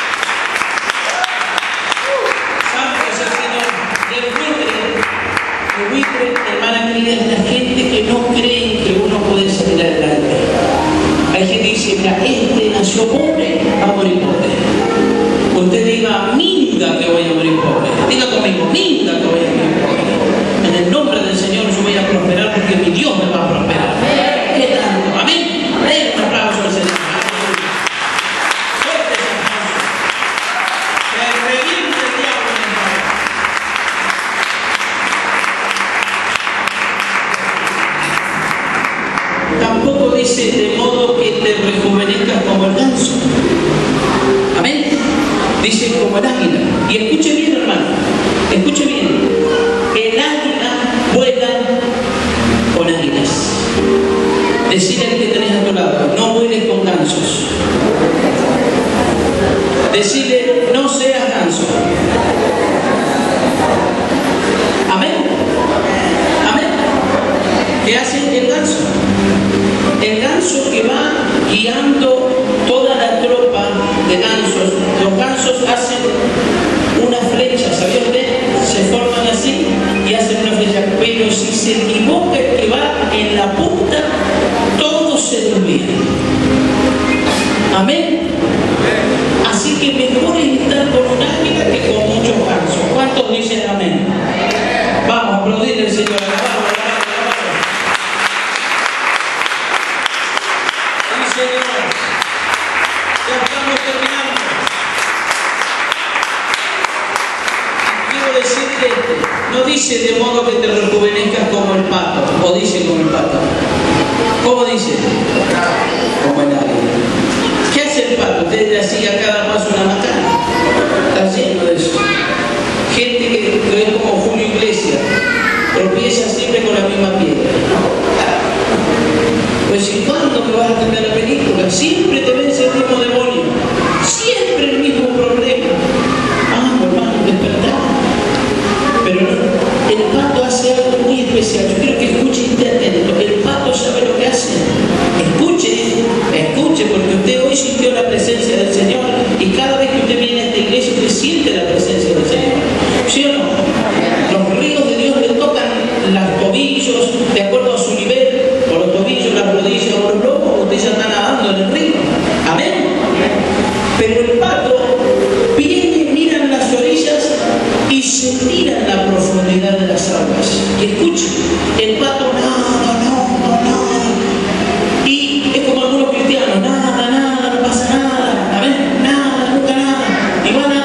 Santo es el Señor. El buitre, el buitre, hermana querida, es la gente que no cree que uno puede salir adelante. Hay gente que dice, mira, este nació pobre, va a morir pobre. Usted diga, minga que voy a morir pobre. Diga conmigo, minga que voy a morir pobre. En el nombre del Señor yo voy a prosperar porque mi Dios me va a prosperar. ¿Qué tanto? Amén. Den un aplauso al Señor. Fuerte ese aplauso. Que reviente el diablo en el mundo. Tampoco dice de modo que te rejuvenezcas como el ganso. Amén. Dice como el águila. Y escuche bien, hermano. Escuche bien. El águila vuela con águilas. Decirle al que tenés a tu lado, no vueles con gansos. Decirle, no seas ganso. Amén. Amén. ¿Qué hace el ganso? El ganso que va guiando toda la tropa de gansos. Los gansos hacen una flecha, ¿sabía usted? Se forman así y hacen una flecha. Pero si se equivoca el que va en la punta, todos se desvían. Amén. Así que mejor es estar con un águila que con muchos gansos. ¿Cuántos dicen amén? Vamos a aplaudirle al Señor. No dice de modo que te rejuvenezcas como el pato, o dice como el pato. ¿Cómo dice? Como el águila. ¿Qué hace el pato? Usted le hacía cada paso una macana. Está lleno de eso. Gente que, que es como Julio Iglesias, tropieza siempre con la misma piedra. Pues ¿y cuándo que vas a tener la película? Siempre te vence el mismo demonio. Siempre el mismo problema. Ah, hermano, despertar. Pero el pato hace algo muy especial. Yo quiero que escuche y esté atento. El pato sabe lo que hace. Escuche, escuche, porque usted hoy sintió la presencia del Señor y cada vez que usted viene a esta iglesia usted siente la presencia del Señor. ¿Sí o no? Los ríos de Dios le tocan los tobillos de acuerdo a su nivel, o los tobillos, las rodillas o los lomos, usted ya está nadando en el río. Amén. Pero el pato viene, mira en las orillas y se tira en la profundidad de las aguas. Y escuche, el pato nada, nada, nada. Y es como algunos cristianos, nada, nada, no pasa nada. Amén, nada, nunca nada. Y van a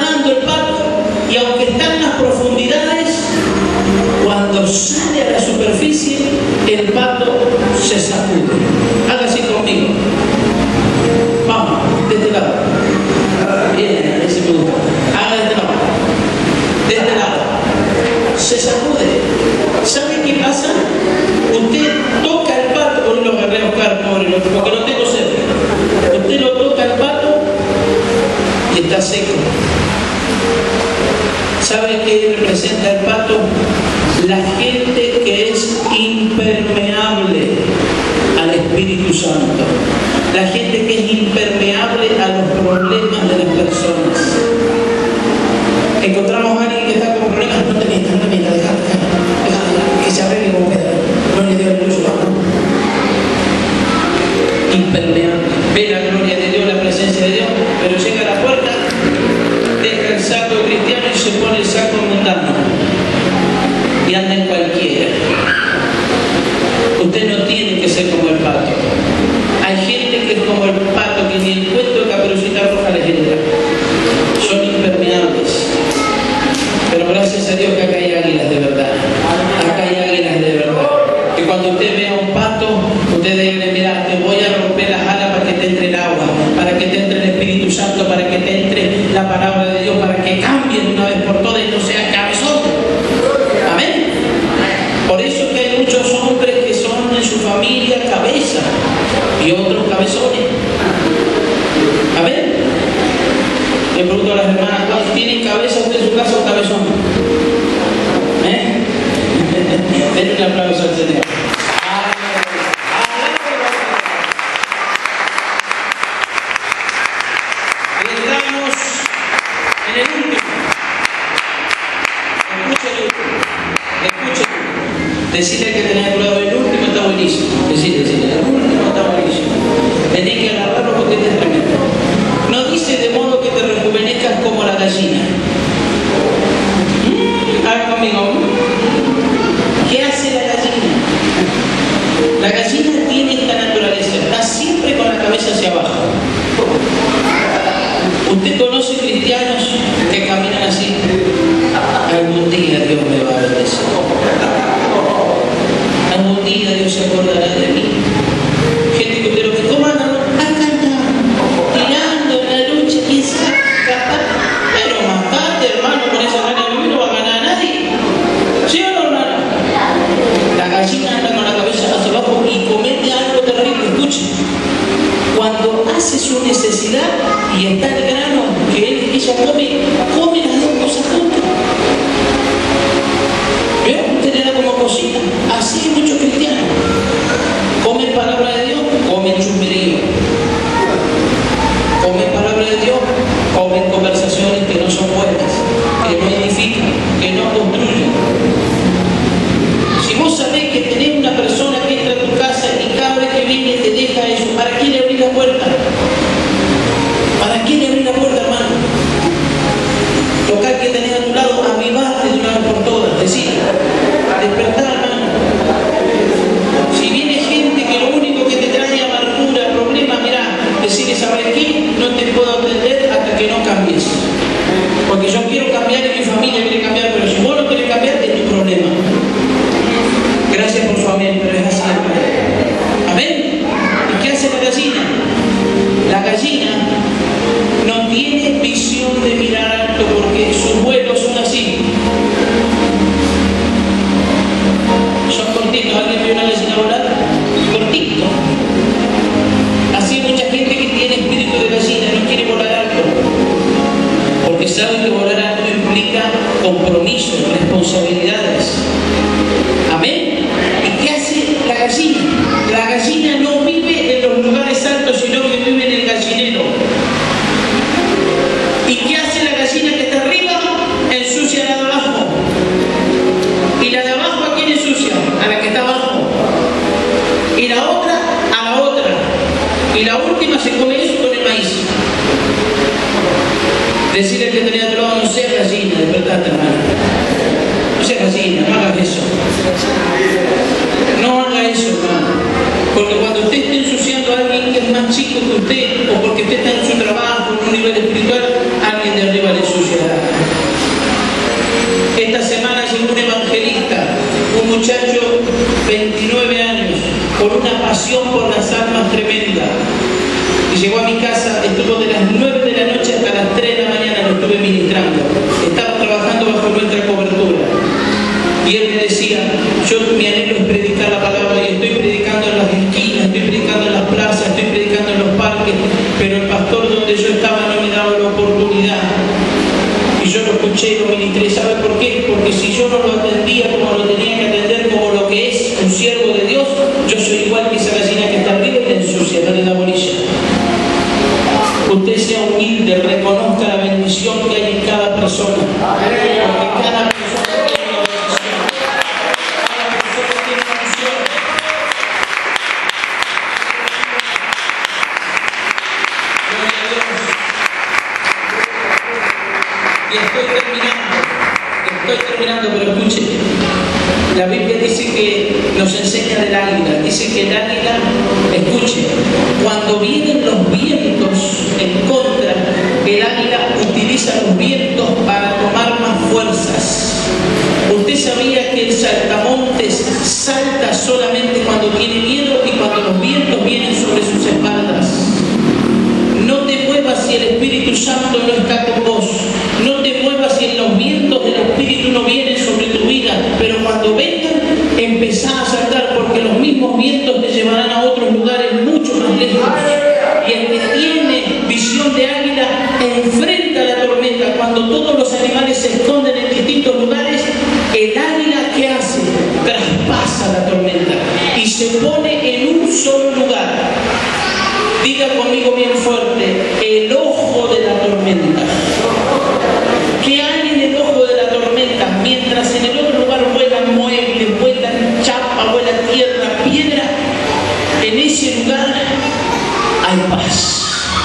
sale a la superficie, el pato se sacude. Haga así conmigo. Vamos, de este lado. Bien, ese me gusta. Haga de este lado. De este lado. Se sacude. ¿Sabe qué pasa? Usted toca el pato, por lo agarré a buscar, pobre, porque no tengo cerca. Usted lo toca el pato y está seco. ¿Sabe qué representa el pato? La gente que es impermeable al Espíritu Santo. La gente que es impermeable a los problemas de las personas. Encontramos a alguien que está con problemas, no te mientas, no te mientas, deja, deja, que se arregle como queda. No le dio el uso, impermeable. Ve la gloria de Dios, la presencia de Dios, pero llega a la puerta, deja el saco cristiano y se pone el saco mundano. Y anda en cualquiera. Usted no tiene que ser como el pato. Hay gente que es como el pato, que ni el cuento de Caperucita Roja les entra. Son impermeables. Pero gracias a Dios que acá hay águilas de verdad. Acá hay águilas de verdad. Que cuando usted vea un pato, usted debe mirar, te voy a romper las alas para que te entre el agua, para que te entre el Espíritu Santo, para que te entre la palabra de Dios, para que cambie de una vez por todas y no seas cabezón. Amén. Por eso que hay muchos hombres que son en su familia cabeza y otros cabezones. Amén. Le pregunto a las hermanas, ¿cuántos tienen cabeza usted en su casa o cabezón? ¿Eh? Denle un aplauso al Señor. Entramos en el último. Escúchelo. Escúchelo. Decirle que tenés cuidado, el último está buenísimo. Decirle, decirle, el último está buenísimo. Tenés que agarrarlo porque te es tremendo. No dice de modo que te rejuvenezcas como la gallina. Haga conmigo. ¿Qué hace la gallina? La gallina tiene esta naturaleza, está siempre con la cabeza hacia abajo. Usted conoce cristianos que caminan así. Algún día Dios me va a bendecir. Algún día Dios se acordará de mí. Gente que usted lo ve, ¿cómo andan? Acá andan, tirando en la lucha, quién sabe, capaz. Pero matate, hermano, con esa gana de vivir no va a ganar a nadie. ¿Sí o no, hermano? La gallina anda con la cabeza hacia abajo y comete algo terrible. Escuche, cuando hace su necesidad y está el grano que él, ella come, come las dos cosas juntas. ¿Veo? Usted le da como cosita. Así hay muchos cristianos. Comen palabra de Dios, comen chusmerío. Comen palabra de Dios, comen conversaciones que no son buenas, que no edifican, que no construyen. Si vos sabés que tenés una persona que entra a tu casa y cada vez que viene te deja eso, ¿para qué le abrís la puerta? ¿Para qué le abrís la puerta, hermano? Tocar que tenés a tu lado, avivarte de una vez por todas, decir, despertar, hermano. Si viene gente que lo único que te trae amargura, problemas, mirá, decirle, ¿sabes qué? No te puedo atender hasta que no cambies. Porque yo quiero cambiar y mi familia quiere cambiar, pero si vos no querés cambiar, es tu problema. Gracias por su amén, pero es así. ¿Amén? ¿Y qué hace la gallina? La gallina no tiene visión de mirar alto porque sus vuelos son así. Son cortitos. ¿Alguien vio una gallina volar? Cortito. Así hay mucha gente que tiene espíritu de gallina, no quiere volar alto. Porque sabe que volar alto implica compromiso, responsabilidades. Amén. ¿Y qué hace la gallina? La gallina no vive en los lugares altos, sino que vive en el gallinero. ¿Y qué hace la gallina que está arriba? Ensucia a la de abajo. ¿Y la de abajo a quién ensucia? A la que está abajo. Y la otra a la otra. Y la última se come eso con el maíz. Decirle que tenía a tu lado, no seas gallina, despertate, hermano. No seas gallina, no hagas eso. No haga eso, hermano. Porque cuando usted esté ensuciando a alguien que es más chico que usted, o porque usted está en su trabajo, en un nivel espiritual, alguien de arriba le ensuciará. Esta semana llegó un evangelista, un pasión por las almas tremenda. Y llegó a mi casa, estuvo de las nueve de la noche hasta las tres de la mañana, lo estuve ministrando. Estaba trabajando bajo nuestra cobertura. Y él me decía, yo mi anhelo es predicar la palabra y estoy predicando en las esquinas, estoy predicando en las plazas, estoy predicando en los parques, pero el pastor donde yo estaba no me daba la oportunidad. Y yo lo escuché y lo ministré. ¿Sabe por qué? Porque si yo no lo atendía como lo tenía que atender, como lo que es un siervo de Dios, yo soy igual que esa gallina que está arriba y la ensucia, no le da bolilla. Usted sea humilde, reconozca la bendición que hay en cada persona. Porque cada persona tiene una bendición. Cada persona tiene una unción. Gloria a Dios. Y estoy terminando. Estoy terminando, pero escuche. La Biblia dice que nos enseña del águila. Dice que el águila, escuche, cuando vienen los vientos en contra, el águila utiliza los vientos para tomar más fuerzas. ¿Usted sabía que el saltamontes salta solamente cuando tiene miedo y cuando los vientos vienen sobre sus espaldas? No te muevas si el Espíritu Santo no está con vos. No te muevas si los vientos del Espíritu no vienen sobre tu vida. Pero cuando vengan, empezá a saltar, porque los mismos vientos te llevarán a otros lugares mucho más lejos. Y el que tiene visión de águila enfrenta la tormenta. Cuando todos los animales se esconden en distintos lugares, el águila, ¿qué hace? Traspasa la tormenta y se pone en un solo lugar. Diga conmigo bien fuerte, el ojo de la tormenta. ¿Qué hay en el ojo de la tormenta? Mientras en el otro lugar vuelan muebles, vuelan chapa, vuela tierra, piedra, en ese lugar hay paz.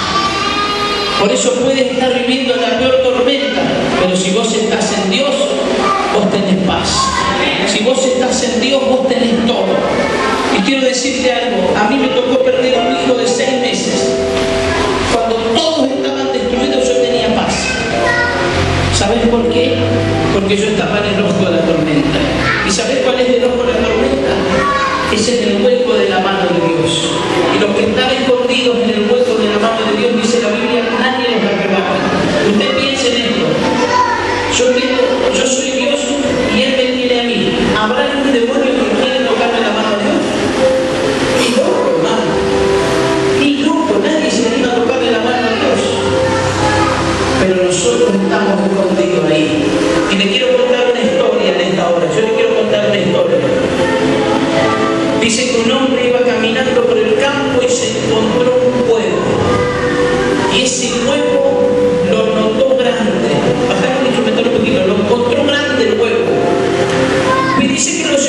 Por eso puedes estar viviendo la peor tormenta, pero si vos estás en Dios, vos tenés paz. Si vos estás en Dios, vos tenés todo. Y quiero decirte algo, a mí me tocó perder a un hijo de seis meses. Cuando todos estaban destruidos, yo tenía paz. ¿Sabes por qué? Porque yo estaba en el ojo de la tormenta. ¿Y sabes cuál es el ojo de la tormenta? Es en el hueco de la mano de Dios. Y los que están escondidos en el hueco de la mano de Dios, dice la Biblia, nadie los arrebata. Usted piense en esto. Yo, tengo, yo soy Dios y Él me tiene a mí. ¿Habrá algún demonio que quiere tocarme la mano de Dios? ¡Qué loco, hermano! ¡Qué loco! Nadie se anima a tocarle la mano a Dios. Pero nosotros estamos escondidos ahí. Y le quiero contar una historia en esta hora. Yo le quiero contar una historia. Dice que un hombre iba caminando por el campo y se encontró un huevo. Y ese huevo lo notó grande. Bajar el instrumental un poquito. Lo encontró grande el huevo. Y dice que lo